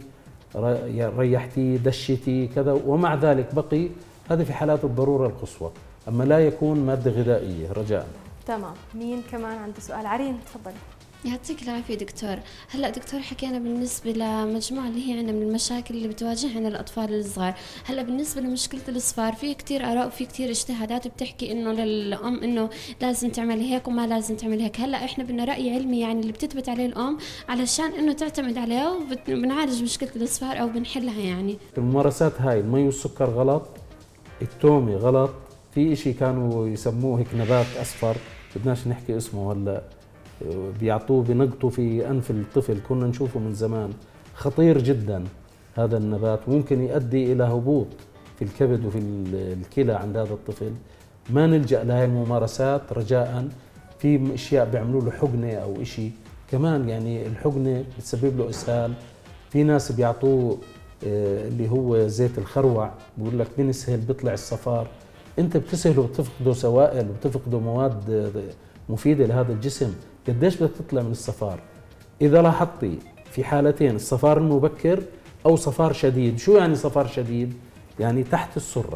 ريحتي دشتي كذا، ومع ذلك بقي، هذه في حالات الضرورة القصوى، أما لا يكون مادة غذائية رجاء. تمام. مين كمان عنده سؤال؟ عرين تفضلي. يعطيك العافية دكتور. هلا دكتور حكينا بالنسبة لمجموعة اللي هي عندنا من المشاكل اللي بتواجهنا الأطفال الصغار. هلا بالنسبة لمشكلة الصفار في كتير آراء وفي كتير اجتهادات بتحكي إنه للأم إنه لازم تعمل هيك وما لازم تعمل هيك. هلا إحنا بدنا رأي علمي يعني اللي بتثبت عليه الأم علشان إنه تعتمد عليه وبنعالج مشكلة الصفار أو بنحلها. يعني الممارسات هاي المي والسكر غلط، التومة غلط، في إشي كانوا يسموه هيك نبات أصفر بدناش نحكي اسمه هلا، بيعطوه بنقطوا في أنف الطفل، كنا نشوفه من زمان، خطير جدا هذا النبات، ممكن يؤدي إلى هبوط في الكبد وفي الكلى عند هذا الطفل. ما نلجأ لهي الممارسات رجاء. في أشياء بيعملوا له حقنة أو إشي كمان، يعني الحقنة بتسبب له إسهال. في ناس بيعطوه اللي هو زيت الخروع، بقول لك بنسهل بيطلع الصفار. انت بتسهله وبتفقده سوائل وبتفقده مواد مفيدة لهذا الجسم، قديش بدك تطلع من الصفار؟ إذا لاحظتي في حالتين، الصفار المبكر أو صفار شديد. شو يعني صفار شديد؟ يعني تحت السرة.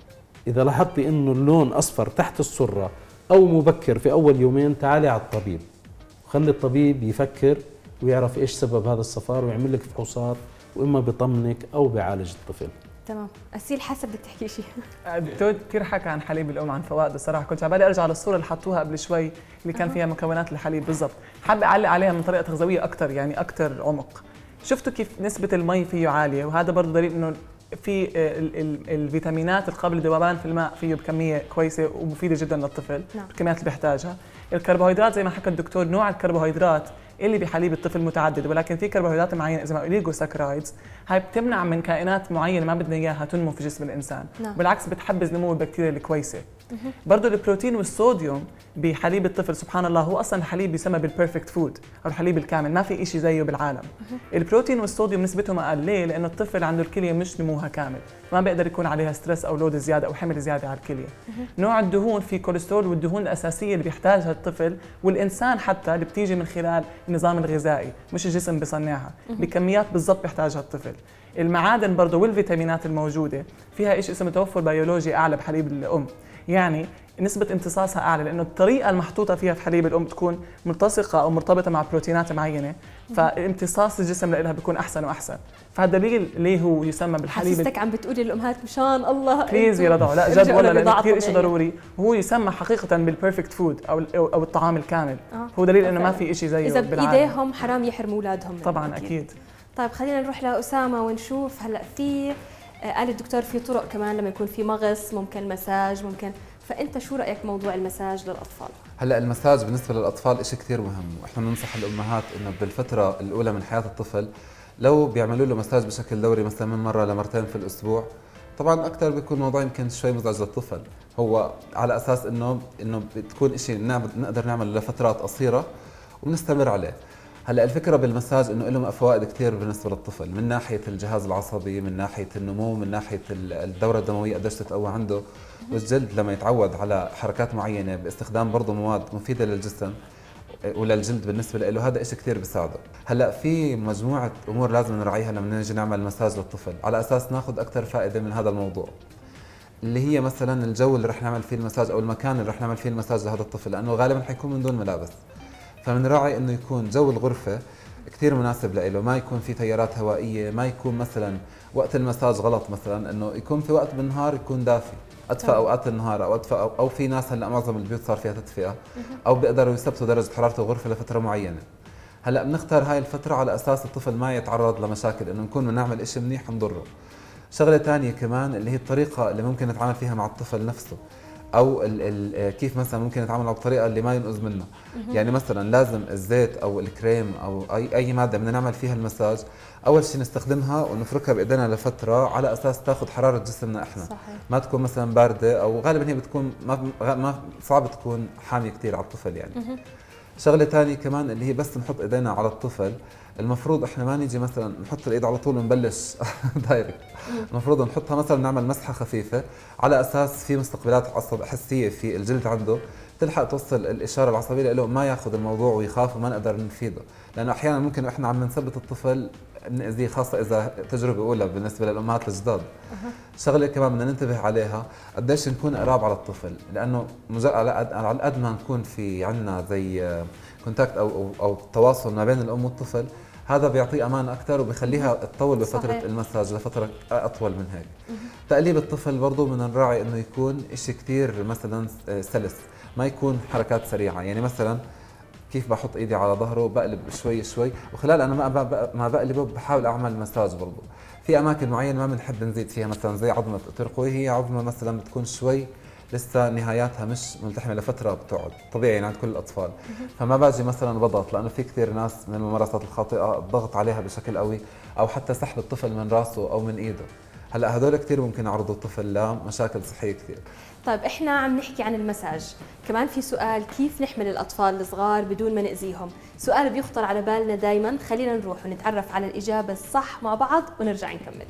إذا لاحظتي إنه اللون أصفر تحت السرة أو مبكر في أول يومين، تعالي على الطبيب، خلي الطبيب يفكر ويعرف إيش سبب هذا الصفار ويعمل لك فحوصات، وإما بيطمنك أو بيعالج الطفل. تمام. أسيل حسب بدك تحكي شيء. الدكتور كثير حكى عن حليب الأم، عن فوائده الصراحة. كنت عبالي أرجع للصورة اللي حطوها قبل شوي اللي كان فيها مكونات الحليب بالضبط، حابة أعلق عليها من طريقة تغذوية أكثر، يعني أكثر عمق. شفتوا كيف نسبة المي فيه عالية، وهذا برضه دليل إنه في ال ال الفيتامينات القابلة للذوبان في الماء فيه بكمية كويسة ومفيدة جدا للطفل. نعم. الكميات اللي بيحتاجها. الكربوهيدرات زي ما حكى الدكتور، نوع الكربوهيدرات اللي بحليب الطفل متعدد، ولكن في كربوهيدرات معينه زي ما اوليغوساكرايدز، هاي بتمنع من كائنات معينه ما بدنا اياها تنمو في جسم الانسان. نعم. بالعكس بتحبز نمو البكتيريا الكويسه. برضه البروتين والصوديوم بحليب الطفل سبحان الله هو اصلا حليب يسمى بالبيرفكت فود او الحليب الكامل، ما في شيء زيه بالعالم. البروتين والصوديوم نسبتهم اقل، ليه؟ لانه الطفل عنده الكليه مش نموها كامل، ما بيقدر يكون عليها ستريس او لود زياده او حمل زياده على الكليه. نوع الدهون في كوليسترول، والدهون الاساسيه اللي بيحتاجها الطفل والانسان حتى اللي بتيجي من خلال النظام الغذائي، مش الجسم بيصنعها، بكميات بالضبط بيحتاجها الطفل. المعادن برضه والفيتامينات الموجوده فيها شيء اسمه توفر بيولوجي اعلى بحليب الام، يعني نسبة امتصاصها أعلى، لأنه الطريقة المحطوطة فيها في حليب الأم تكون ملتصقة أو مرتبطة مع بروتينات معينة، فامتصاص الجسم لها بيكون أحسن وأحسن. فهذا دليل ليه هو يسمى بالحليب. حسيتك عم بتقولي للأمهات مشان الله بليز يا رضا، لا جد والله، لأنه كثير شيء ضروري، وهو يسمى حقيقة بالبيرفكت فود أو أو الطعام الكامل. آه. هو دليل إنه ما في شيء زيه إذا بالعالم. بإيديهم حرام يحرموا أولادهم. طبعا أكيد. أكيد. طيب خلينا نروح لأسامة ونشوف. هلا في قال الدكتور في طرق كمان لما يكون في مغص، ممكن مساج، ممكن، فأنت شو رأيك موضوع المساج للأطفال؟ هلا المساج بالنسبة للأطفال شيء كثير مهم، وإحنا بننصح الأمهات إنه بالفترة الأولى من حياة الطفل لو بيعملوا له مساج بشكل دوري مثلا من مرة لمرتين في الأسبوع، طبعا أكثر بيكون الموضوع يمكن شوي مزعج للطفل، هو على أساس إنه إنه بتكون شيء نقدر نعمل لفترات قصيرة وبنستمر عليه. هلا الفكره بالمساج انه له فوائد كثير بالنسبه للطفل، من ناحيه الجهاز العصبي، من ناحيه النمو، من ناحيه الدوره الدمويه قديش تتقوى عنده، والجلد لما يتعود على حركات معينه باستخدام برضه مواد مفيده للجسم وللجلد بالنسبه له، هذا شيء كثير بيساعده. هلا في مجموعه امور لازم نراعيها لما نيجي نعمل مساج للطفل على اساس ناخذ اكثر فائده من هذا الموضوع، اللي هي مثلا الجو اللي رح نعمل فيه المساج او المكان اللي رح نعمل فيه المساج لهذا الطفل، لانه غالبا حيكون من دون ملابس. فبنراعي انه يكون جو الغرفه كثير مناسب له، ما يكون في تيارات هوائيه، ما يكون مثلا وقت المساج غلط، مثلا انه يكون في وقت بالنهار يكون دافي، ادفى اوقات النهار او ادفى أو, او في ناس هلا معظم البيوت صار فيها تدفئه او بيقدروا يثبتوا درجه حراره الغرفه لفتره معينه. هلا بنختار هاي الفتره على اساس الطفل ما يتعرض لمشاكل، انه نكون بنعمل شيء منيح نضره. شغله ثانيه كمان اللي هي الطريقه اللي ممكن نتعامل فيها مع الطفل نفسه، او ال ال كيف مثلا ممكن نتعامل معه بطريقه اللي ما ينقذ منه. يعني مثلا لازم الزيت او الكريم او اي اي ماده بدنا نعمل فيها المساج، اول شيء نستخدمها ونفركها بايدينا لفتره على اساس تاخذ حراره جسمنا احنا. صحيح. ما تكون مثلا بارده، او غالبا هي بتكون ما, ما صعب تكون حاميه كثير على الطفل يعني. شغله ثانيه كمان اللي هي بس نحط ايدينا على الطفل، المفروض احنا ما نيجي مثلا نحط الايد على طول ونبلش دايركت، المفروض نحطها مثلا نعمل مسحه خفيفه على اساس في مستقبلات عصب حسيه في الجلد عنده تلحق توصل الاشاره العصبيه له، ما ياخذ الموضوع ويخاف وما نقدر نفيده، لانه احيانا ممكن احنا عم نثبت الطفل بنأذيه، خاصه اذا تجربه اولى بالنسبه للامهات الجداد. شغله كمان بدنا ننتبه عليها، قديش نكون قراب على الطفل، لانه على قد على قد ما نكون في عندنا زي كونتاكت او او, أو تواصل ما بين الام والطفل، هذا بيعطيه امان اكثر وبيخليها تطول بفتره صحيح. المساج لفتره اطول من هيك. تقليب الطفل برضه بدنا نراعي انه يكون شيء كثير مثلا سلس، ما يكون حركات سريعه، يعني مثلا كيف بحط ايدي على ظهره بقلب شوي شوي، وخلال انا ما ما بقلبه بحاول اعمل مساج برضه. في اماكن معينه ما بنحب نزيد فيها، مثلا زي عظمه الترقوي، هي عظمه مثلا بتكون شوي لسه نهاياتها مش ملتحمه لفتره بتقعد طبيعي يعني عند كل الاطفال، فما باجي مثلا بضغط، لانه في كثير ناس من الممارسات الخاطئه الضغط عليها بشكل قوي او حتى سحب الطفل من راسه او من ايده. هلا هذول كثير ممكن يعرضوا الطفل لمشاكل صحيه كثير. طيب احنا عم نحكي عن المساج، كمان في سؤال كيف نحمل الاطفال الصغار بدون ما ناذيهم؟ سؤال بيخطر على بالنا دائما، خلينا نروح ونتعرف على الاجابه الصح مع بعض ونرجع نكمل.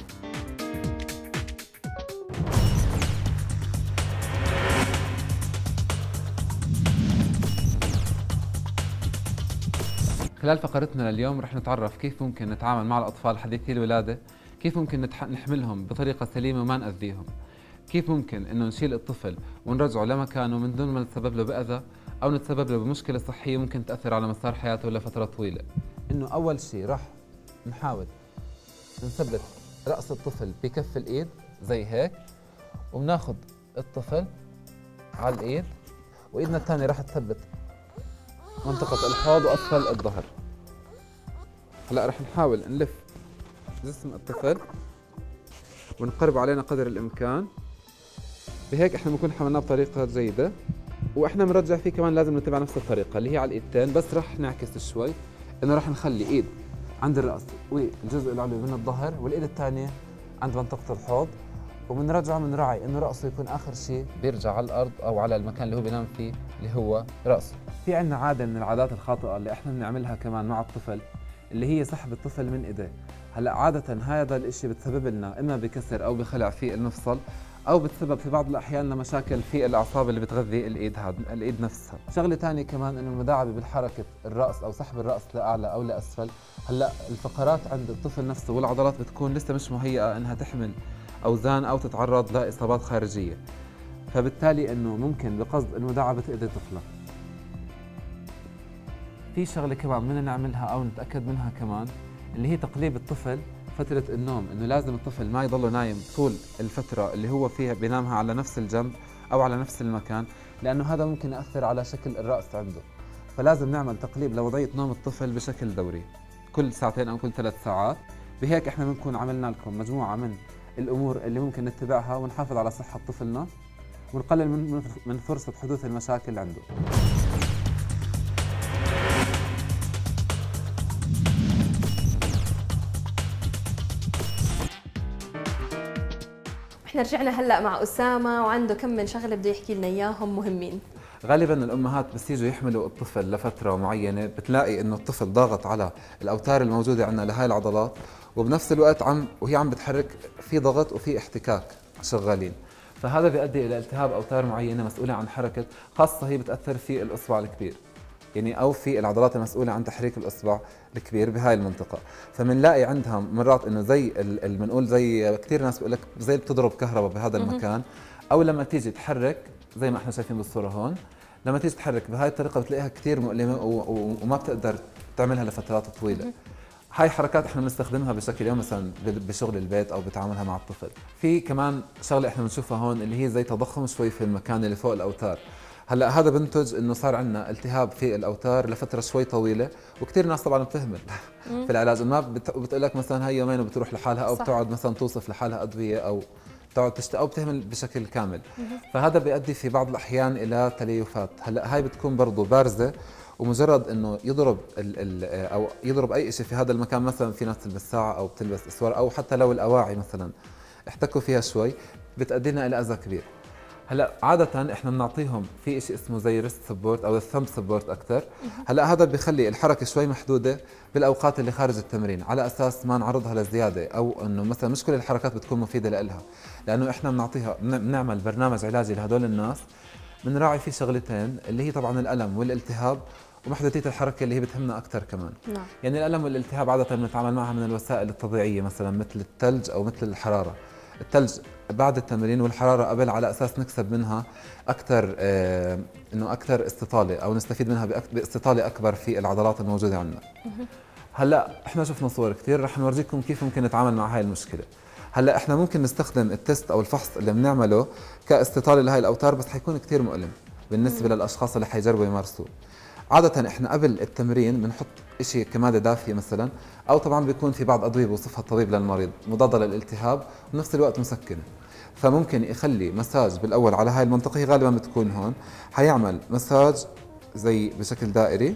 خلال فقرتنا لليوم رح نتعرف كيف ممكن نتعامل مع الأطفال حديثي الولادة، كيف ممكن نحملهم بطريقة سليمة وما نأذيهم، كيف ممكن إنه نشيل الطفل ونرجعه لمكانه من دون ما نتسبب له بأذى أو نتسبب له بمشكلة صحية ممكن تأثر على مسار حياته لفترة طويلة. إنه أول شيء رح نحاول نثبت رأس الطفل بكف الإيد زي هيك، وبناخذ الطفل على الإيد، وإيدنا الثانية رح تثبت منطقة الحوض وأسفل الظهر. هلا رح نحاول نلف جسم الطفل ونقرب علينا قدر الإمكان، بهيك احنا بنكون حملناه بطريقة جيدة، واحنا بنرجع فيه كمان لازم نتبع نفس الطريقة اللي هي على الإيدتين، بس رح نعكس شوي، إنه رح نخلي إيد عند الرأس والجزء العلوي من الظهر، والإيد الثانية عند منطقة الحوض، وبنرجعه بنراعي إنه رأسه يكون آخر شيء بيرجع على الأرض أو على المكان اللي هو بينام فيه اللي هو رأسه. في عندنا عادة من العادات الخاطئة اللي احنا بنعملها كمان مع الطفل، اللي هي سحب الطفل من ايديه. هلا عادة هذا الاشي بتسبب لنا اما بكسر او بخلع في المفصل، او بتسبب في بعض الاحيان لمشاكل في الاعصاب اللي بتغذي الايد هذا الايد نفسها. شغله ثانيه كمان انه المداعبه بالحركه الراس او سحب الراس لاعلى او لاسفل، هلا الفقرات عند الطفل نفسه والعضلات بتكون لسه مش مهيئه انها تحمل اوزان او تتعرض لاصابات خارجيه، فبالتالي انه ممكن بقصد المداعبه تاذي طفلك. في شغله كمان بدنا نعملها او نتاكد منها كمان، اللي هي تقليب الطفل فتره النوم، انه لازم الطفل ما يضله نايم طول الفتره اللي هو فيها بينامها على نفس الجنب او على نفس المكان، لانه هذا ممكن ياثر على شكل الراس عنده. فلازم نعمل تقليب لوضعيه نوم الطفل بشكل دوري كل ساعتين او كل ثلاث ساعات. بهيك احنا بنكون عملنا لكم مجموعه من الامور اللي ممكن نتبعها ونحافظ على صحه طفلنا ونقلل من من فرصه حدوث المشاكل عنده. احنا رجعنا هلا مع اسامه وعنده كم من شغله بده يحكي لنا اياهم مهمين. غالبا الامهات بس يجوا يحملوا الطفل لفتره معينه بتلاقي انه الطفل ضاغط على الاوتار الموجوده عندنا لهي العضلات، وبنفس الوقت عم وهي عم بتحرك في ضغط وفي احتكاك شغالين، فهذا بيؤدي الى التهاب اوتار معينه مسؤوله عن حركه، خاصه هي بتاثر في الاصبع الكبير. يعني او في العضلات المسؤوله عن تحريك الاصبع الكبير بهاي المنطقه. فبنلاقي عندها مرات انه زي بنقول زي كثير ناس بيقول لك زي بتضرب كهرباء بهذا المكان، او لما تيجي تحرك زي ما احنا شايفين بالصوره هون، لما تيجي تحرك بهاي الطريقه بتلاقيها كثير مؤلمه وما بتقدر تعملها لفترات طويله. هاي حركات احنا بنستخدمها بشكل يومي مثلا بشغل البيت او بتعاملها مع الطفل. في كمان شغله احنا بنشوفها هون اللي هي زي تضخم شوي في المكان اللي فوق الاوتار. هلا هذا بنتج انه صار عندنا التهاب في الاوتار لفتره شوي طويله، وكثير ناس طبعا بتهمل في العلاج، ما بتقول لك مثلا هي يومين وبتروح لحالها، او صح. بتقعد مثلا توصف لحالها ادويه او تقعد تشتغل او بتهمل بشكل كامل. فهذا بيؤدي في بعض الاحيان الى تليفات. هلا هاي بتكون برضه بارزه، ومجرد انه يضرب ال ال او يضرب اي شيء في هذا المكان، مثلا في ناس تلبس ساعه او بتلبس اسوار، او حتى لو الاواعي مثلا احتكوا فيها شوي بتؤدي لنا الى اذى كبير. هلا عاده احنا بنعطيهم في شيء اسمه زي ريست سبورت او الثمب سبورت اكثر. هلا هذا بيخلي الحركه شوي محدوده بالاوقات اللي خارج التمرين، على اساس ما نعرضها لزياده، او انه مثلا مش كل الحركات بتكون مفيده لها، لانه احنا بنعطيها بنعمل برنامج علاجي لهدول الناس بنراعي فيه شغلتين اللي هي طبعا الالم والالتهاب ومحدودية الحركة اللي هي بتهمنا أكثر كمان. نعم. يعني الألم والالتهاب عادة بنتعامل معها من الوسائل الطبيعية مثلا مثل الثلج أو مثل الحرارة. الثلج بعد التمرين والحرارة قبل، على أساس نكسب منها أكثر آه إنه أكثر استطالة أو نستفيد منها باستطالة أكبر في العضلات الموجودة عندنا. هلا إحنا شفنا صور كثير، رح نورجيكم كيف ممكن نتعامل مع هاي المشكلة. هلا إحنا ممكن نستخدم التست أو الفحص اللي بنعمله كاستطالة لهي الأوتار، بس حيكون كثير مؤلم بالنسبة مم. للأشخاص اللي حيجربوا يمارسوه. عادة احنا قبل التمرين بنحط شيء كمادة دافية مثلا، او طبعا بيكون في بعض ادوية بوصفها الطبيب للمريض مضادة للالتهاب وبنفس الوقت مسكنة. فممكن يخلي مساج بالاول على هاي المنطقة، هي غالبا بتكون هون، حيعمل مساج زي بشكل دائري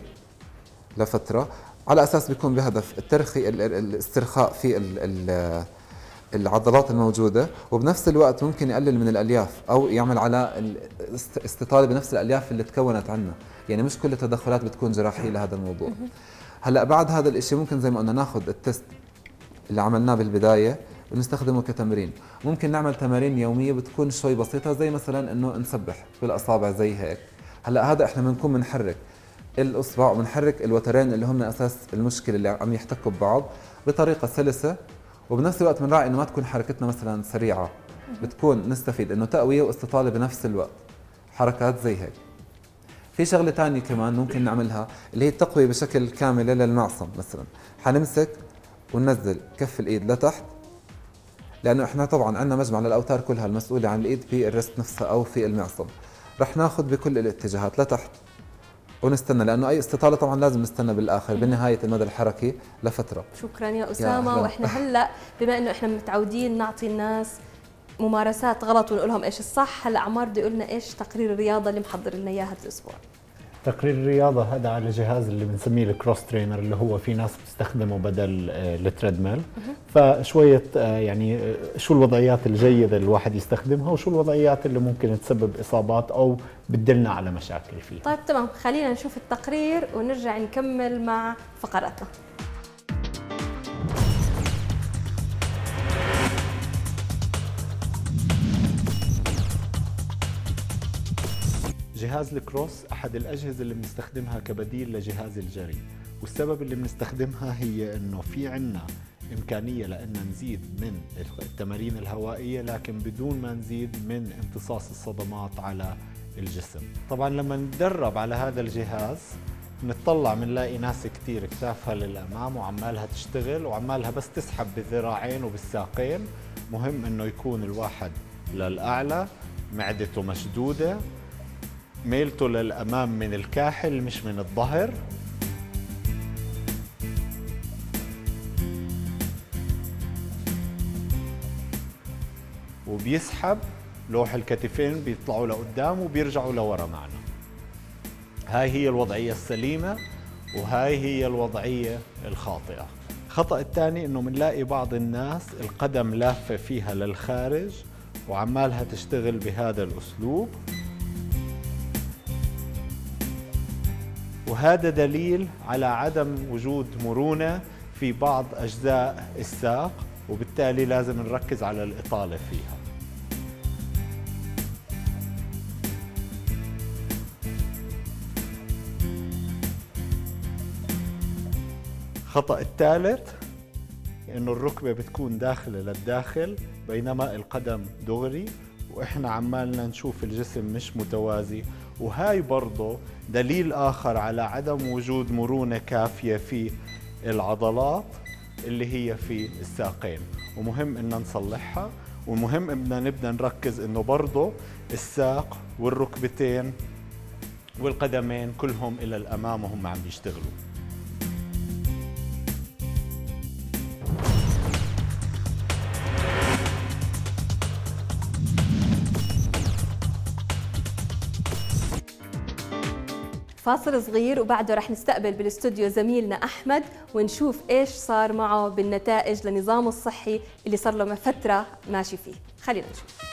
لفترة، على اساس بيكون بهدف الترخي الاسترخاء في ال ال العضلات الموجودة، وبنفس الوقت ممكن يقلل من الالياف او يعمل على الاستطالة بنفس الالياف اللي تكونت عندنا. يعني مش كل التدخلات بتكون جراحية لهذا الموضوع. هلا بعد هذا الشيء ممكن زي ما قلنا ناخذ التست اللي عملناه بالبداية ونستخدمه كتمرين. ممكن نعمل تمارين يومية بتكون شوي بسيطة، زي مثلا انه نسبح بالاصابع زي هيك. هلا هذا احنا بنكون بنحرك الاصبع وبنحرك الوترين اللي هم اساس المشكلة اللي عم يحتكوا ببعض بطريقة سلسة، وبنفس الوقت بنراعي انه ما تكون حركتنا مثلا سريعة، بتكون نستفيد انه تقوية واستطالة بنفس الوقت، حركات زي هيك. في شغله ثانيه كمان ممكن نعملها اللي هي التقويه بشكل كامل للمعصم. مثلا حنمسك وننزل كف الايد لتحت، لانه احنا طبعا عندنا مجمع للاوتار كلها المسؤوله عن الايد في الرست نفسها او في المعصم. رح ناخذ بكل الاتجاهات لتحت ونستنى، لانه اي استطاله طبعا لازم نستنى بالاخر بنهايه المدى الحركي لفتره. شكرا يا اسامه. يا واحنا هلا بما انه احنا متعودين نعطي الناس ممارسات غلط ونقول لهم ايش الصح، هلا عمار بده يقول لنا ايش تقرير الرياضه اللي محضر لنا اياها هذا الاسبوع. تقرير الرياضه هذا على جهاز اللي بنسميه الكروس ترينر، اللي هو في ناس بتستخدمه بدل التريدميل. فشويه يعني شو الوضعيات الجيده اللي الواحد يستخدمها، وشو الوضعيات اللي ممكن تسبب اصابات او بتدلنا على مشاكل فيها. طيب تمام، خلينا نشوف التقرير ونرجع نكمل مع فقراتنا. جهاز الكروس أحد الأجهزة اللي بنستخدمها كبديل لجهاز الجري، والسبب اللي بنستخدمها هي إنه في عنا إمكانية لأن نزيد من التمارين الهوائية، لكن بدون ما نزيد من امتصاص الصدمات على الجسم. طبعا لما نتدرب على هذا الجهاز نطلع بنلاقي ناس كتير كتافها للأمام وعمالها تشتغل وعمالها بس تسحب بالذراعين وبالساقين. مهم إنه يكون الواحد للأعلى، معدته مشدودة، ميلته للأمام من الكاحل مش من الظهر. وبيسحب لوح الكتفين بيطلعوا لقدام وبيرجعوا لورا معنا. هاي هي الوضعية السليمة وهاي هي الوضعية الخاطئة. الخطأ الثاني انه بنلاقي بعض الناس القدم لافة فيها للخارج وعمالها تشتغل بهذا الأسلوب، وهذا دليل على عدم وجود مرونة في بعض أجزاء الساق، وبالتالي لازم نركز على الإطالة فيها. الخطأ الثالث إنه الركبة بتكون داخلة للداخل بينما القدم دغري، وإحنا عمالنا نشوف الجسم مش متوازي، وهاي برضه دليل آخر على عدم وجود مرونة كافية في العضلات اللي هي في الساقين، ومهم إن نصلحها. ومهم إننا نبدأ نركز إنه برضه الساق والركبتين والقدمين كلهم إلى الأمام وهم عم بيشتغلوا. فاصل صغير وبعده رح نستقبل بالاستوديو زميلنا أحمد ونشوف إيش صار معه بالنتائج لنظامه الصحي اللي صار له فترة ماشي فيه. خلينا نشوف.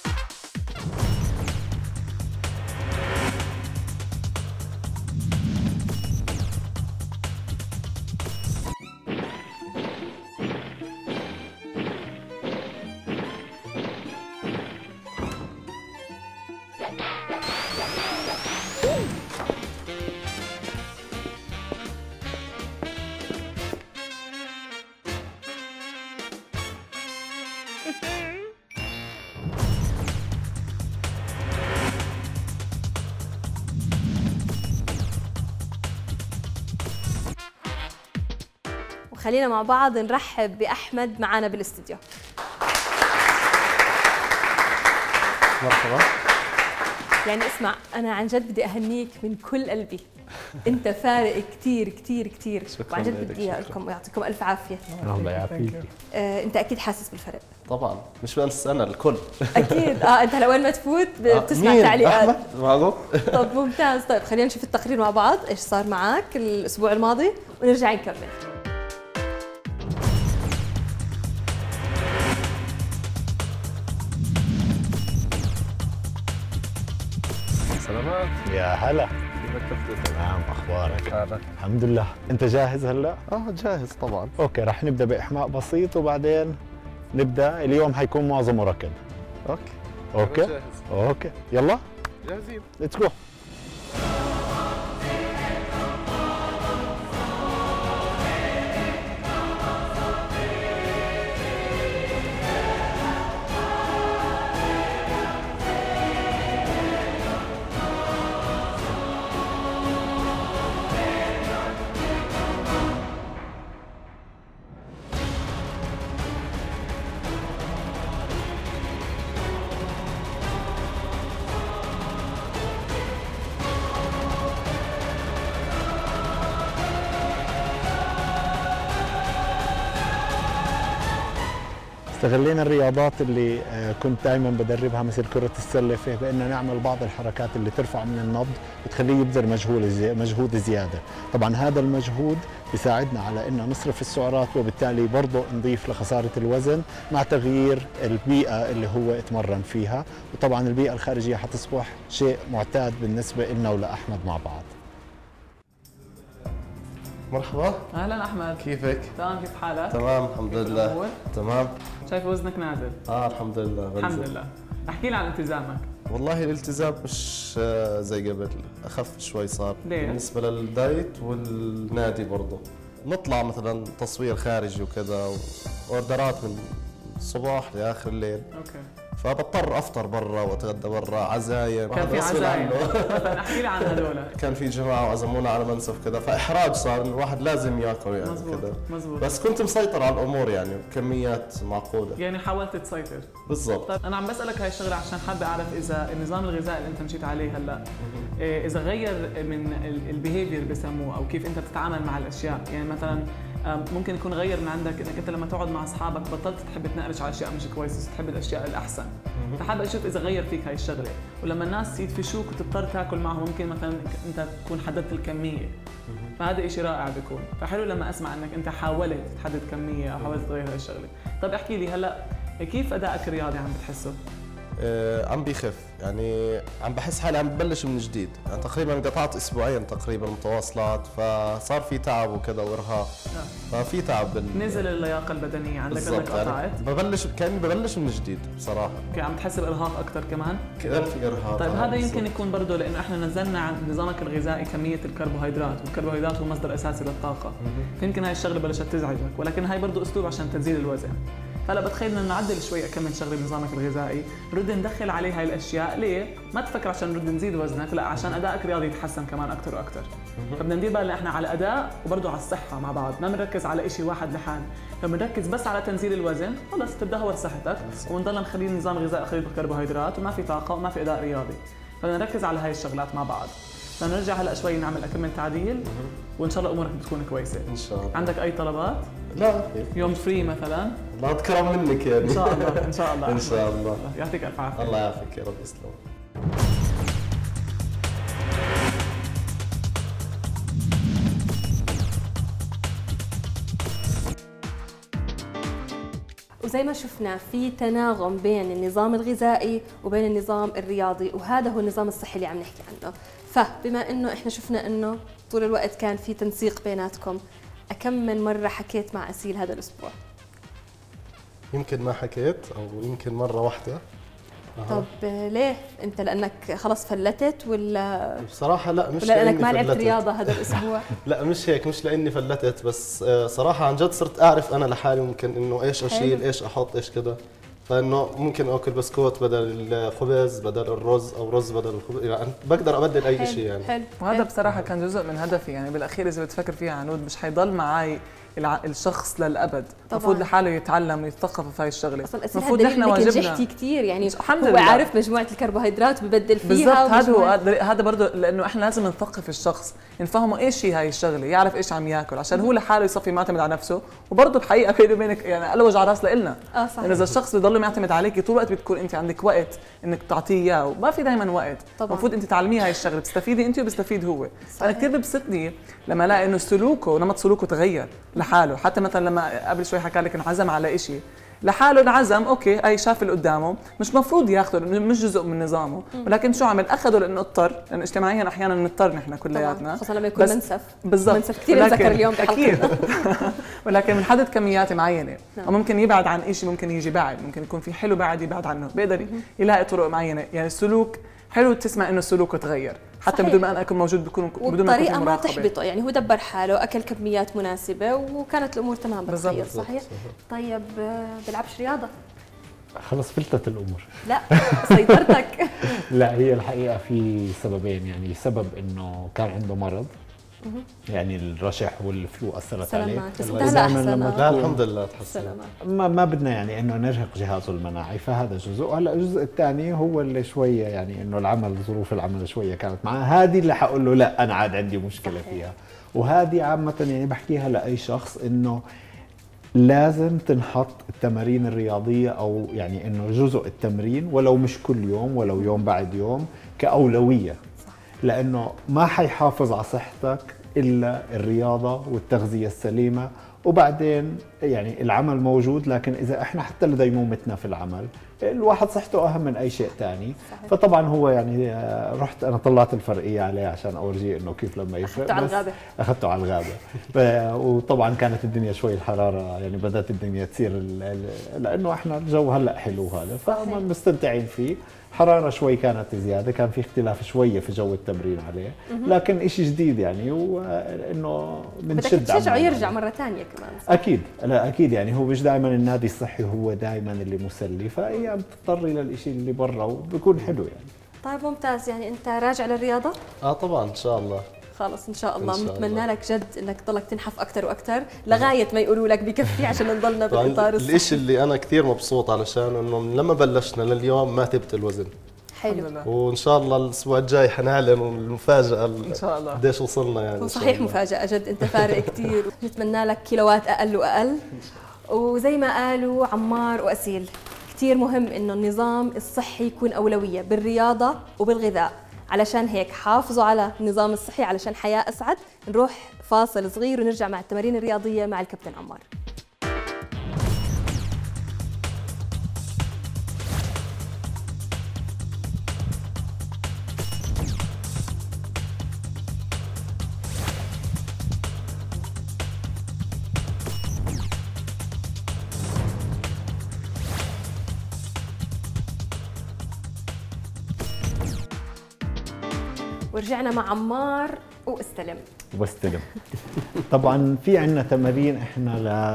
خلينا مع بعض نرحب بأحمد معنا بالاستديو. مرحبا. يعني اسمع، أنا عن جد بدي أهنيك من كل قلبي. أنت فارق كتير كتير كتير، وعن جد بدي لكم يعطيكم ألف عافية. الله يعافيك. آه، أنت أكيد حاسس بالفرق. طبعا مش بس أنا، الكل. أكيد. آه أنت لوين ما تفوت بتسمع مين؟ تعليقات. أحمد معه. طب ممتاز. طيب خلينا نشوف التقرير مع بعض، إيش صار معك الأسبوع الماضي ونرجع نكمل. سلامات. يا هلا. كيفك؟ تمام، اخبارك؟ هذا الحمد لله. انت جاهز هلا؟ اه جاهز طبعا. اوكي، رح نبدا باحماء بسيط وبعدين نبدا. اليوم حيكون معظمه ركض. اوكي اوكي جاهز. اوكي يلا جاهزين. ليتس جو. استغلينا الرياضات اللي كنت دائما بدربها مثل كرة السلة في بأننا نعمل بعض الحركات اللي ترفع من النبض وتخليه يبذل مجهود مجهود زيادة. طبعا هذا المجهود بيساعدنا على أن نصرف السعرات وبالتالي برضه نضيف لخسارة الوزن مع تغيير البيئة اللي هو اتمرن فيها. وطبعا البيئة الخارجية حتصبح شيء معتاد بالنسبة لنا ولأحمد مع بعض. مرحبا. اهلا احمد. كيفك؟ تمام، كيف حالك؟ تمام الحمد لله. تمام. شايف وزنك نازل. اه الحمد لله بنزل. الحمد لله. احكي لي عن التزامك. والله الالتزام مش زي قبل، اخف شوي صار. ليه؟ بالنسبه للدايت والنادي برضه. نطلع مثلا تصوير خارجي وكذا، واوردرات من الصباح لاخر الليل. اوكي. فبضطر افطر برا واتغدى برا، عزايم. كان في عزايم. مثلا احكي لي عن هذول. كان في جماعه وعزمونا على منسف كذا، فاحراج صار الواحد لازم ياكل يعني كذا. مزبوط. بس كنت مسيطر على الامور يعني بكميات معقوله. يعني حاولت تسيطر. بالضبط. طيب انا عم بسالك هاي الشغله عشان حابه اعرف اذا النظام الغذائي اللي انت مشيت عليه هلا اذا غير من البيهيفير بسموه او كيف انت بتتعامل مع الاشياء. يعني مثلا ممكن يكون غير من عندك انك انت لما تقعد مع اصحابك بطلت تحب تناقش على اشياء مش كويسه، تحب الاشياء الاحسن. فحابب اشوف اذا غير فيك هاي الشغله، ولما الناس يدفشوك وتضطر تاكل معهم ممكن مثلا انت تكون حددت الكميه. فهذا شيء رائع بيكون، فحلو لما اسمع انك انت حاولت تحدد كميه او حاولت تغير هاي الشغله. طيب احكي لي هلا كيف ادائك الرياضي عم بتحسه؟ آه، عم بيخف، يعني عم بحس حالي عم ببلش من جديد، يعني تقريبا قطعت اسبوعين تقريبا متواصلات، فصار في تعب وكذا وارهاق، ففي تعب بال... نزل اللياقه البدنيه عندك انك قطعت يعني ببلش كاني ببلش من جديد بصراحه. اوكي، عم تحس بارهاق اكثر كمان؟ كثير في ارهاق. طيب هذا يمكن يكون برضه لانه احنا نزلنا عن نظامك الغذائي كميه الكربوهيدرات، والكربوهيدرات هو مصدر اساسي للطاقه، فيمكن هاي الشغله بلشت تزعجك، ولكن هاي برضه اسلوب عشان تنزيل الوزن. فهلا بتخيل بدنا نعدل شوي كم من شغله بنظامك الغذائي، نرد ندخل عليه هاي الاشياء، ليه؟ ما تفكر عشان نرد نزيد وزنك، لا عشان ادائك الرياضي يتحسن كمان اكثر واكثر. فبدنا ندير بالنا احنا على اداء وبرضه على الصحه مع بعض، ما بنركز على شيء واحد لحال، لما نركز بس على تنزيل الوزن خلص تتدهور صحتك، ونضلنا نخلي النظام الغذائي قليل بالكربوهيدرات وما في طاقه وما في اداء رياضي. فبدنا نركز على هاي الشغلات مع بعض. بدنا نرجع هلا شوي نعمل كم من تعديل وان شاء الله امورك بتكون كويسه. ان شاء الله. عندك اي طلبات؟ لا. يوم فري مثلا؟ الله تكرم منك يعني. ان شاء الله ان شاء الله ان شاء الله. يعطيك الف عافيه. الله يعافيك يا رب يسلمك. وزي ما شفنا في تناغم بين النظام الغذائي وبين النظام الرياضي، وهذا هو النظام الصحي اللي عم نحكي عنه. فبما انه احنا شفنا انه طول الوقت كان في تنسيق بيناتكم، أكم من مرة حكيت مع أسيل هذا الأسبوع؟ يمكن ما حكيت أو يمكن مرة واحدة. أه. طب ليه؟ أنت لأنك خلص فلتت ولا؟ بصراحة لا، مش ولا لأنك ما فلتت. لعبت رياضة هذا الأسبوع؟ لا مش هيك، مش لأني فلتت، بس صراحة عن جد صرت أعرف أنا لحالي ممكن إنه إيش أشيل، إيش أحط، إيش كذا. فانه ممكن اكل بسكوت بدل الخبز، بدل الرز، او رز بدل الخبز، يعني بقدر ابدل اي شيء يعني. حلو. وهذا بصراحه كان جزء من هدفي، يعني بالاخير اذا بتفكر فيها عنود مش حيضل معي الشخص للابد، المفروض لحاله يتعلم ويتثقف في هاي الشغله. المفروض نحن واجبنا نجحتي كثير، يعني هو عارف مجموعه الكربوهيدرات ببدل فيها. بالضبط، هذا هو هذا برضه، لانه احنا لازم نثقف الشخص، نفهمه ايش هي هاي الشغله، يعرف ايش عم ياكل عشان هو لحاله يصفي معتمد على نفسه. وبرضه بحقيقه بيني وبينك يعني قال وجع راس لنا، اه صحيح. يعني اذا الشخص بيضل معتمد عليك طول الوقت بتكون انت عندك وقت انك تعطيه اياه، وما في دائما وقت. المفروض انت تعلميه هاي الشغله، بتستفيدي انت وبستفيد هو. انا كثير ببسطني لما الاقي انه سلوكه، نمط سلوكه تغير لحاله، حتى مثلا لما قبل شوي حكى لك انعزم على شيء لحاله، انعزم اوكي، اي شاف اللي قدامه مش مفروض ياخذه، مش جزء من نظامه، ولكن شو عمل؟ اخذه لانه اضطر، لانه اجتماعيا احيانا نضطر نحن كلياتنا، خصوصا لما يكون منسف. بالضبط، منسف كثير نذكر اليوم اكيد. ولكن بنحدد كميات معينه، وممكن يبعد عن شيء، ممكن يجي بعد، ممكن يكون في حلو بعد يبعد عنه، بيقدر يلاقي طرق معينه. يعني السلوك حلو تسمع انه سلوكه تغير حتى بدون ما انا اكون موجود، بكون بدون ما يكون ما تحبطه، يعني هو دبر حاله، اكل كميات مناسبه وكانت الامور تمام. بتخيل صحيح. طيب بلعبش رياضه؟ خلص فلتت الامور. لا سيطرتك. لا هي الحقيقه في سببين، يعني سبب انه كان عنده مرض، يعني الرشح والفلو اثرت عليه. بس انت هلا احسن. لا الحمد لله تحسن. ما ما بدنا يعني انه نرهق جهازه المناعي، فهذا جزء. هلا الجزء الثاني هو اللي شويه يعني انه العمل، ظروف العمل شويه كانت معه، هذه اللي حقول له لا انا عاد عندي مشكله فيها. وهذه عامه يعني بحكيها لاي شخص انه لازم تنحط التمارين الرياضيه، او يعني انه جزء التمرين ولو مش كل يوم، ولو يوم بعد يوم، كاولويه، لانه ما حيحافظ على صحتك الا الرياضه والتغذيه السليمه. وبعدين يعني العمل موجود، لكن اذا احنا حتى لديمومتنا في العمل، الواحد صحته اهم من اي شيء ثاني. فطبعا هو يعني رحت انا طلعت الفرقيه عليه عشان اورجيه انه كيف لما يفرق. اخذته على الغابه اخذته على الغابه. وطبعا كانت الدنيا شوي الحراره، يعني بدات الدنيا تصير، لانه احنا الجو هلا حلو هذا، فهم مستمتعين فيه. حراره شوي كانت زياده، كان في اختلاف شويه في جو التمرين عليه، لكن شيء جديد يعني، وانه بنشد بدك تشجعه يرجع مره ثانيه كمان. اكيد لا اكيد، يعني هو مش دائما النادي الصحي هو دائما اللي مسلي، فايام بتضطري للشيء اللي برا وبكون حلو يعني. طيب ممتاز، يعني انت راجع للرياضه؟ اه طبعا ان شاء الله. خلص ان شاء الله، بنتمنى لك جد انك تضلك تنحف اكثر واكثر لغايه ما يقولوا لك بكفي، عشان نضلنا بالاطار الصحي. الشيء اللي انا كثير مبسوط علشان انه لما بلشنا لليوم ما ثبت الوزن. حلو. وان شاء الله الاسبوع الجاي حنعلن المفاجاه ان شاء الله قديش وصلنا يعني. وصحيح مفاجاه جد، انت فارق كثير. نتمنى لك كيلوات اقل واقل. وزي ما قالوا عمار واسيل، كثير مهم انه النظام الصحي يكون اولويه بالرياضه وبالغذاء. علشان هيك حافظوا على النظام الصحي علشان حياه اسعد. نروح فاصل صغير ونرجع مع التمارين الرياضيه مع الكابتن عمار. ورجعنا مع عمار واستلم وبستلم. طبعا في عندنا تمارين احنا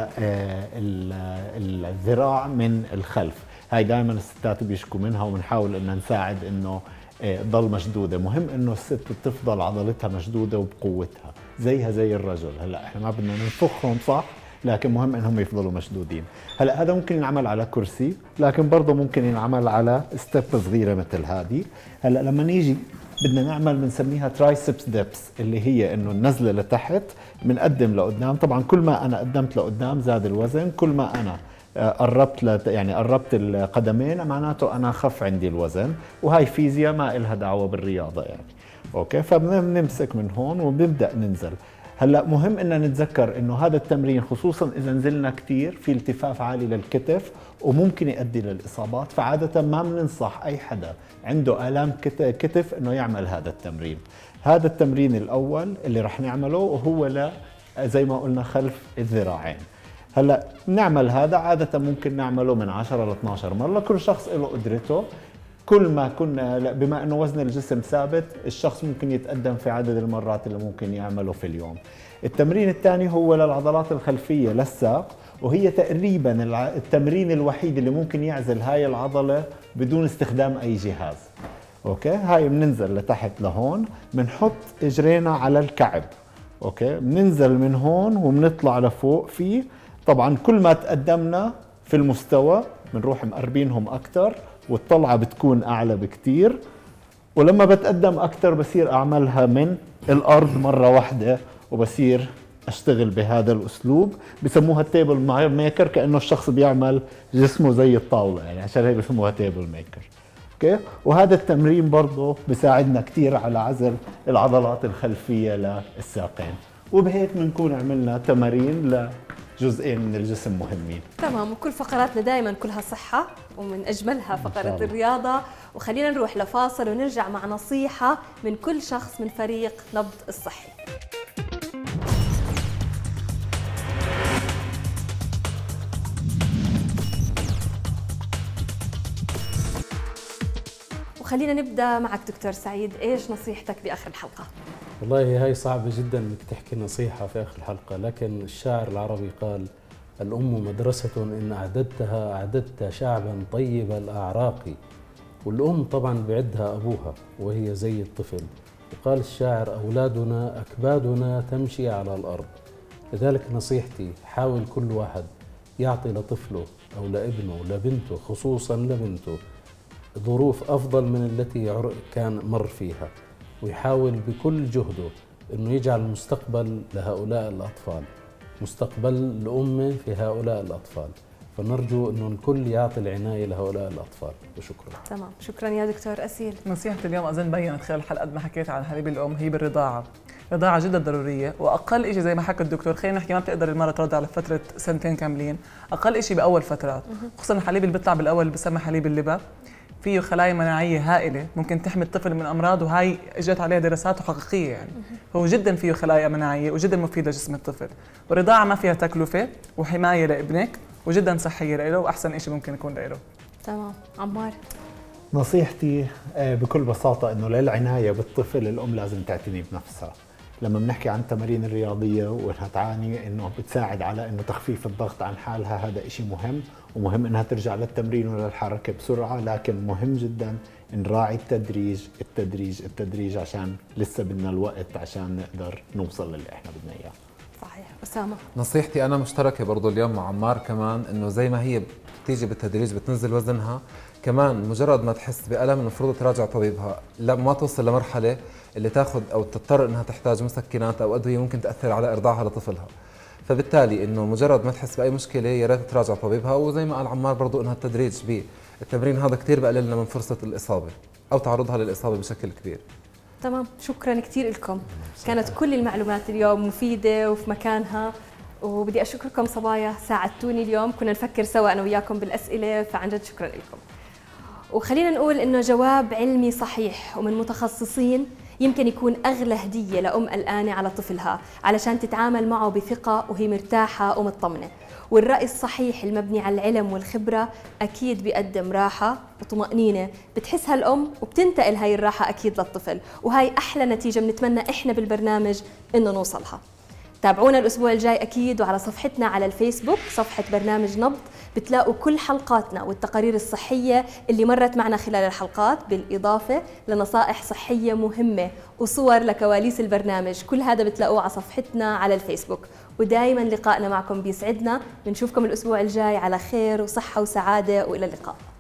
للذراع من الخلف، هاي دائما الستات بيشكوا منها وبنحاول ان نساعد انه تضل مشدوده. مهم انه الست تفضل عضلتها مشدوده وبقوتها زيها زي الرجل. هلا احنا ما بدنا ننفخهم صح، لكن مهم انهم يفضلوا مشدودين. هلا هذا ممكن ينعمل على كرسي، لكن برضه ممكن ينعمل على ستيب صغيره مثل هذه. هلا لما نيجي بدنا نعمل بنسميها ترايسبس ديبس، اللي هي انه النزله لتحت بنقدم لقدام. طبعا كل ما انا قدمت لقدام زاد الوزن، كل ما انا قربت لت... يعني قربت القدمين معناته انا خف عندي الوزن، وهي فيزياء ما إلها دعوه بالرياضه يعني. اوكي، فبنمسك من هون وبنبدا ننزل. هلا مهم ان نتذكر انه هذا التمرين خصوصا اذا نزلنا كثير في التفاف عالي للكتف وممكن يؤدي للاصابات، فعاده ما بننصح اي حدا عنده الام كتف انه يعمل هذا التمرين. هذا التمرين الاول اللي رح نعمله وهو ل زي ما قلنا خلف الذراعين. هلا نعمل هذا عاده ممكن نعمله من عشرة ل اثنعش مره، كل شخص له قدرته. كل ما كنا بما انه وزن الجسم ثابت، الشخص ممكن يتقدم في عدد المرات اللي ممكن يعمله في اليوم. التمرين الثاني هو للعضلات الخلفيه للساق، وهي تقريبا التمرين الوحيد اللي ممكن يعزل هاي العضله بدون استخدام اي جهاز. اوكي، هاي بننزل لتحت لهون، بنحط اجرينا على الكعب. اوكي، بننزل من هون وبنطلع لفوق فيه. طبعا كل ما تقدمنا في المستوى بنروح مقربينهم اكثر والطلعة بتكون أعلى بكتير. ولما بتقدم أكتر بصير أعملها من الأرض مرة واحدة وبصير أشتغل بهذا الأسلوب. بسموها التيبل ميكر، كأنه الشخص بيعمل جسمه زي الطاولة يعني، عشان هيك بسموها تيبل ميكر. أوكي، وهذا التمرين برضه بيساعدنا كتير على عزل العضلات الخلفية للساقين. وبهيك بنكون عملنا تمارين جزئين من الجسم مهمين. تمام، وكل فقراتنا دائما كلها صحة، ومن أجملها فقرة الرياضة. وخلينا نروح لفاصل ونرجع مع نصيحة من كل شخص من فريق نبض الصحي. وخلينا نبدأ معك دكتور سعيد، إيش نصيحتك بآخر الحلقة؟ والله هاي صعبة جدا انك تحكي نصيحة في آخر الحلقة، لكن الشاعر العربي قال: الأم مدرسة إن أعددتها أعددت شعبا طيب الأعراق. والأم طبعا بعدها أبوها وهي زي الطفل. وقال الشاعر: أولادنا أكبادنا تمشي على الأرض. لذلك نصيحتي، حاول كل واحد يعطي لطفله أو لابنه لبنته، خصوصا لبنته، ظروف أفضل من التي كان مر فيها، ويحاول بكل جهده أنه يجعل مستقبل لهؤلاء الأطفال، مستقبل الأمة في هؤلاء الأطفال. فنرجو أنه الكل يعطي العناية لهؤلاء الأطفال. وشكرا. تمام، شكرا يا دكتور أسيل. نصيحتي اليوم أظن بينت خلال الحلقة قد ما حكيت عن حليب الأم، هي بالرضاعة. الرضاعة جدا ضرورية، وأقل شيء زي ما حكى الدكتور، خلينا نحكي ما بتقدر المرأة ترضع لفترة سنتين كاملين، أقل شيء بأول فترات، خصوصا الحليب اللي بيطلع بالأول اللي بسمى حليب اللبن، فيه خلايا مناعيه هائله ممكن تحمي الطفل من امراض، وهي اجت عليها دراسات حقيقيه يعني. هو جدا فيه خلايا مناعيه وجدا مفيد لجسم الطفل. والرضاعه ما فيها تكلفه وحمايه لابنك وجدا صحيه له، واحسن شيء ممكن يكون له. تمام، عمار. نصيحتي بكل بساطه انه للعنايه بالطفل الام لازم تعتني بنفسها. لما بنحكي عن التمارين الرياضيه وانها تعاني انه بتساعد على انه تخفيف الضغط عن حالها، هذا شيء مهم، ومهم انها ترجع للتمرين وللحركه بسرعه، لكن مهم جدا نراعي التدريج التدريج التدريج عشان لسه بدنا الوقت عشان نقدر نوصل للي احنا بدنا اياه. صحيح. أسامة. نصيحتي انا مشتركه برضو اليوم مع عمار كمان، انه زي ما هي بتيجي بالتدريج بتنزل وزنها، كمان مجرد ما تحس بألم المفروض تراجع طبيبها، لما توصل لمرحله اللي تاخذ او تضطر انها تحتاج مسكنات او ادويه ممكن تاثر على ارضاعها لطفلها. فبالتالي انه مجرد ما تحس باي مشكله يا ريت تراجع طبيبها. وزي ما قال عمار برضو انها التدريج بالتمرين هذا كثير بقلل لنا من فرصه الاصابه او تعرضها للاصابه بشكل كبير. تمام، شكرا كثير لكم. كانت كل المعلومات اليوم مفيده وفي مكانها، وبدي اشكركم صبايا، ساعدتوني اليوم، كنا نفكر سوا انا وياكم بالاسئله، فعن جد شكرا لكم. وخلينا نقول انه جواب علمي صحيح ومن متخصصين يمكن يكون أغلى هدية لأم قلقانة على طفلها علشان تتعامل معه بثقة وهي مرتاحة ومطمنة. والرأي الصحيح المبني على العلم والخبرة أكيد بيقدم راحة وطمأنينة بتحسها الأم، وبتنتقل هاي الراحة أكيد للطفل، وهاي أحلى نتيجة بنتمنى إحنا بالبرنامج إنه نوصلها. تابعونا الأسبوع الجاي أكيد، وعلى صفحتنا على الفيسبوك صفحة برنامج نبض بتلاقوا كل حلقاتنا والتقارير الصحية اللي مرت معنا خلال الحلقات، بالإضافة لنصائح صحية مهمة وصور لكواليس البرنامج. كل هذا بتلاقوه على صفحتنا على الفيسبوك. ودائما لقائنا معكم بيسعدنا. بنشوفكم الأسبوع الجاي على خير وصحة وسعادة، وإلى اللقاء.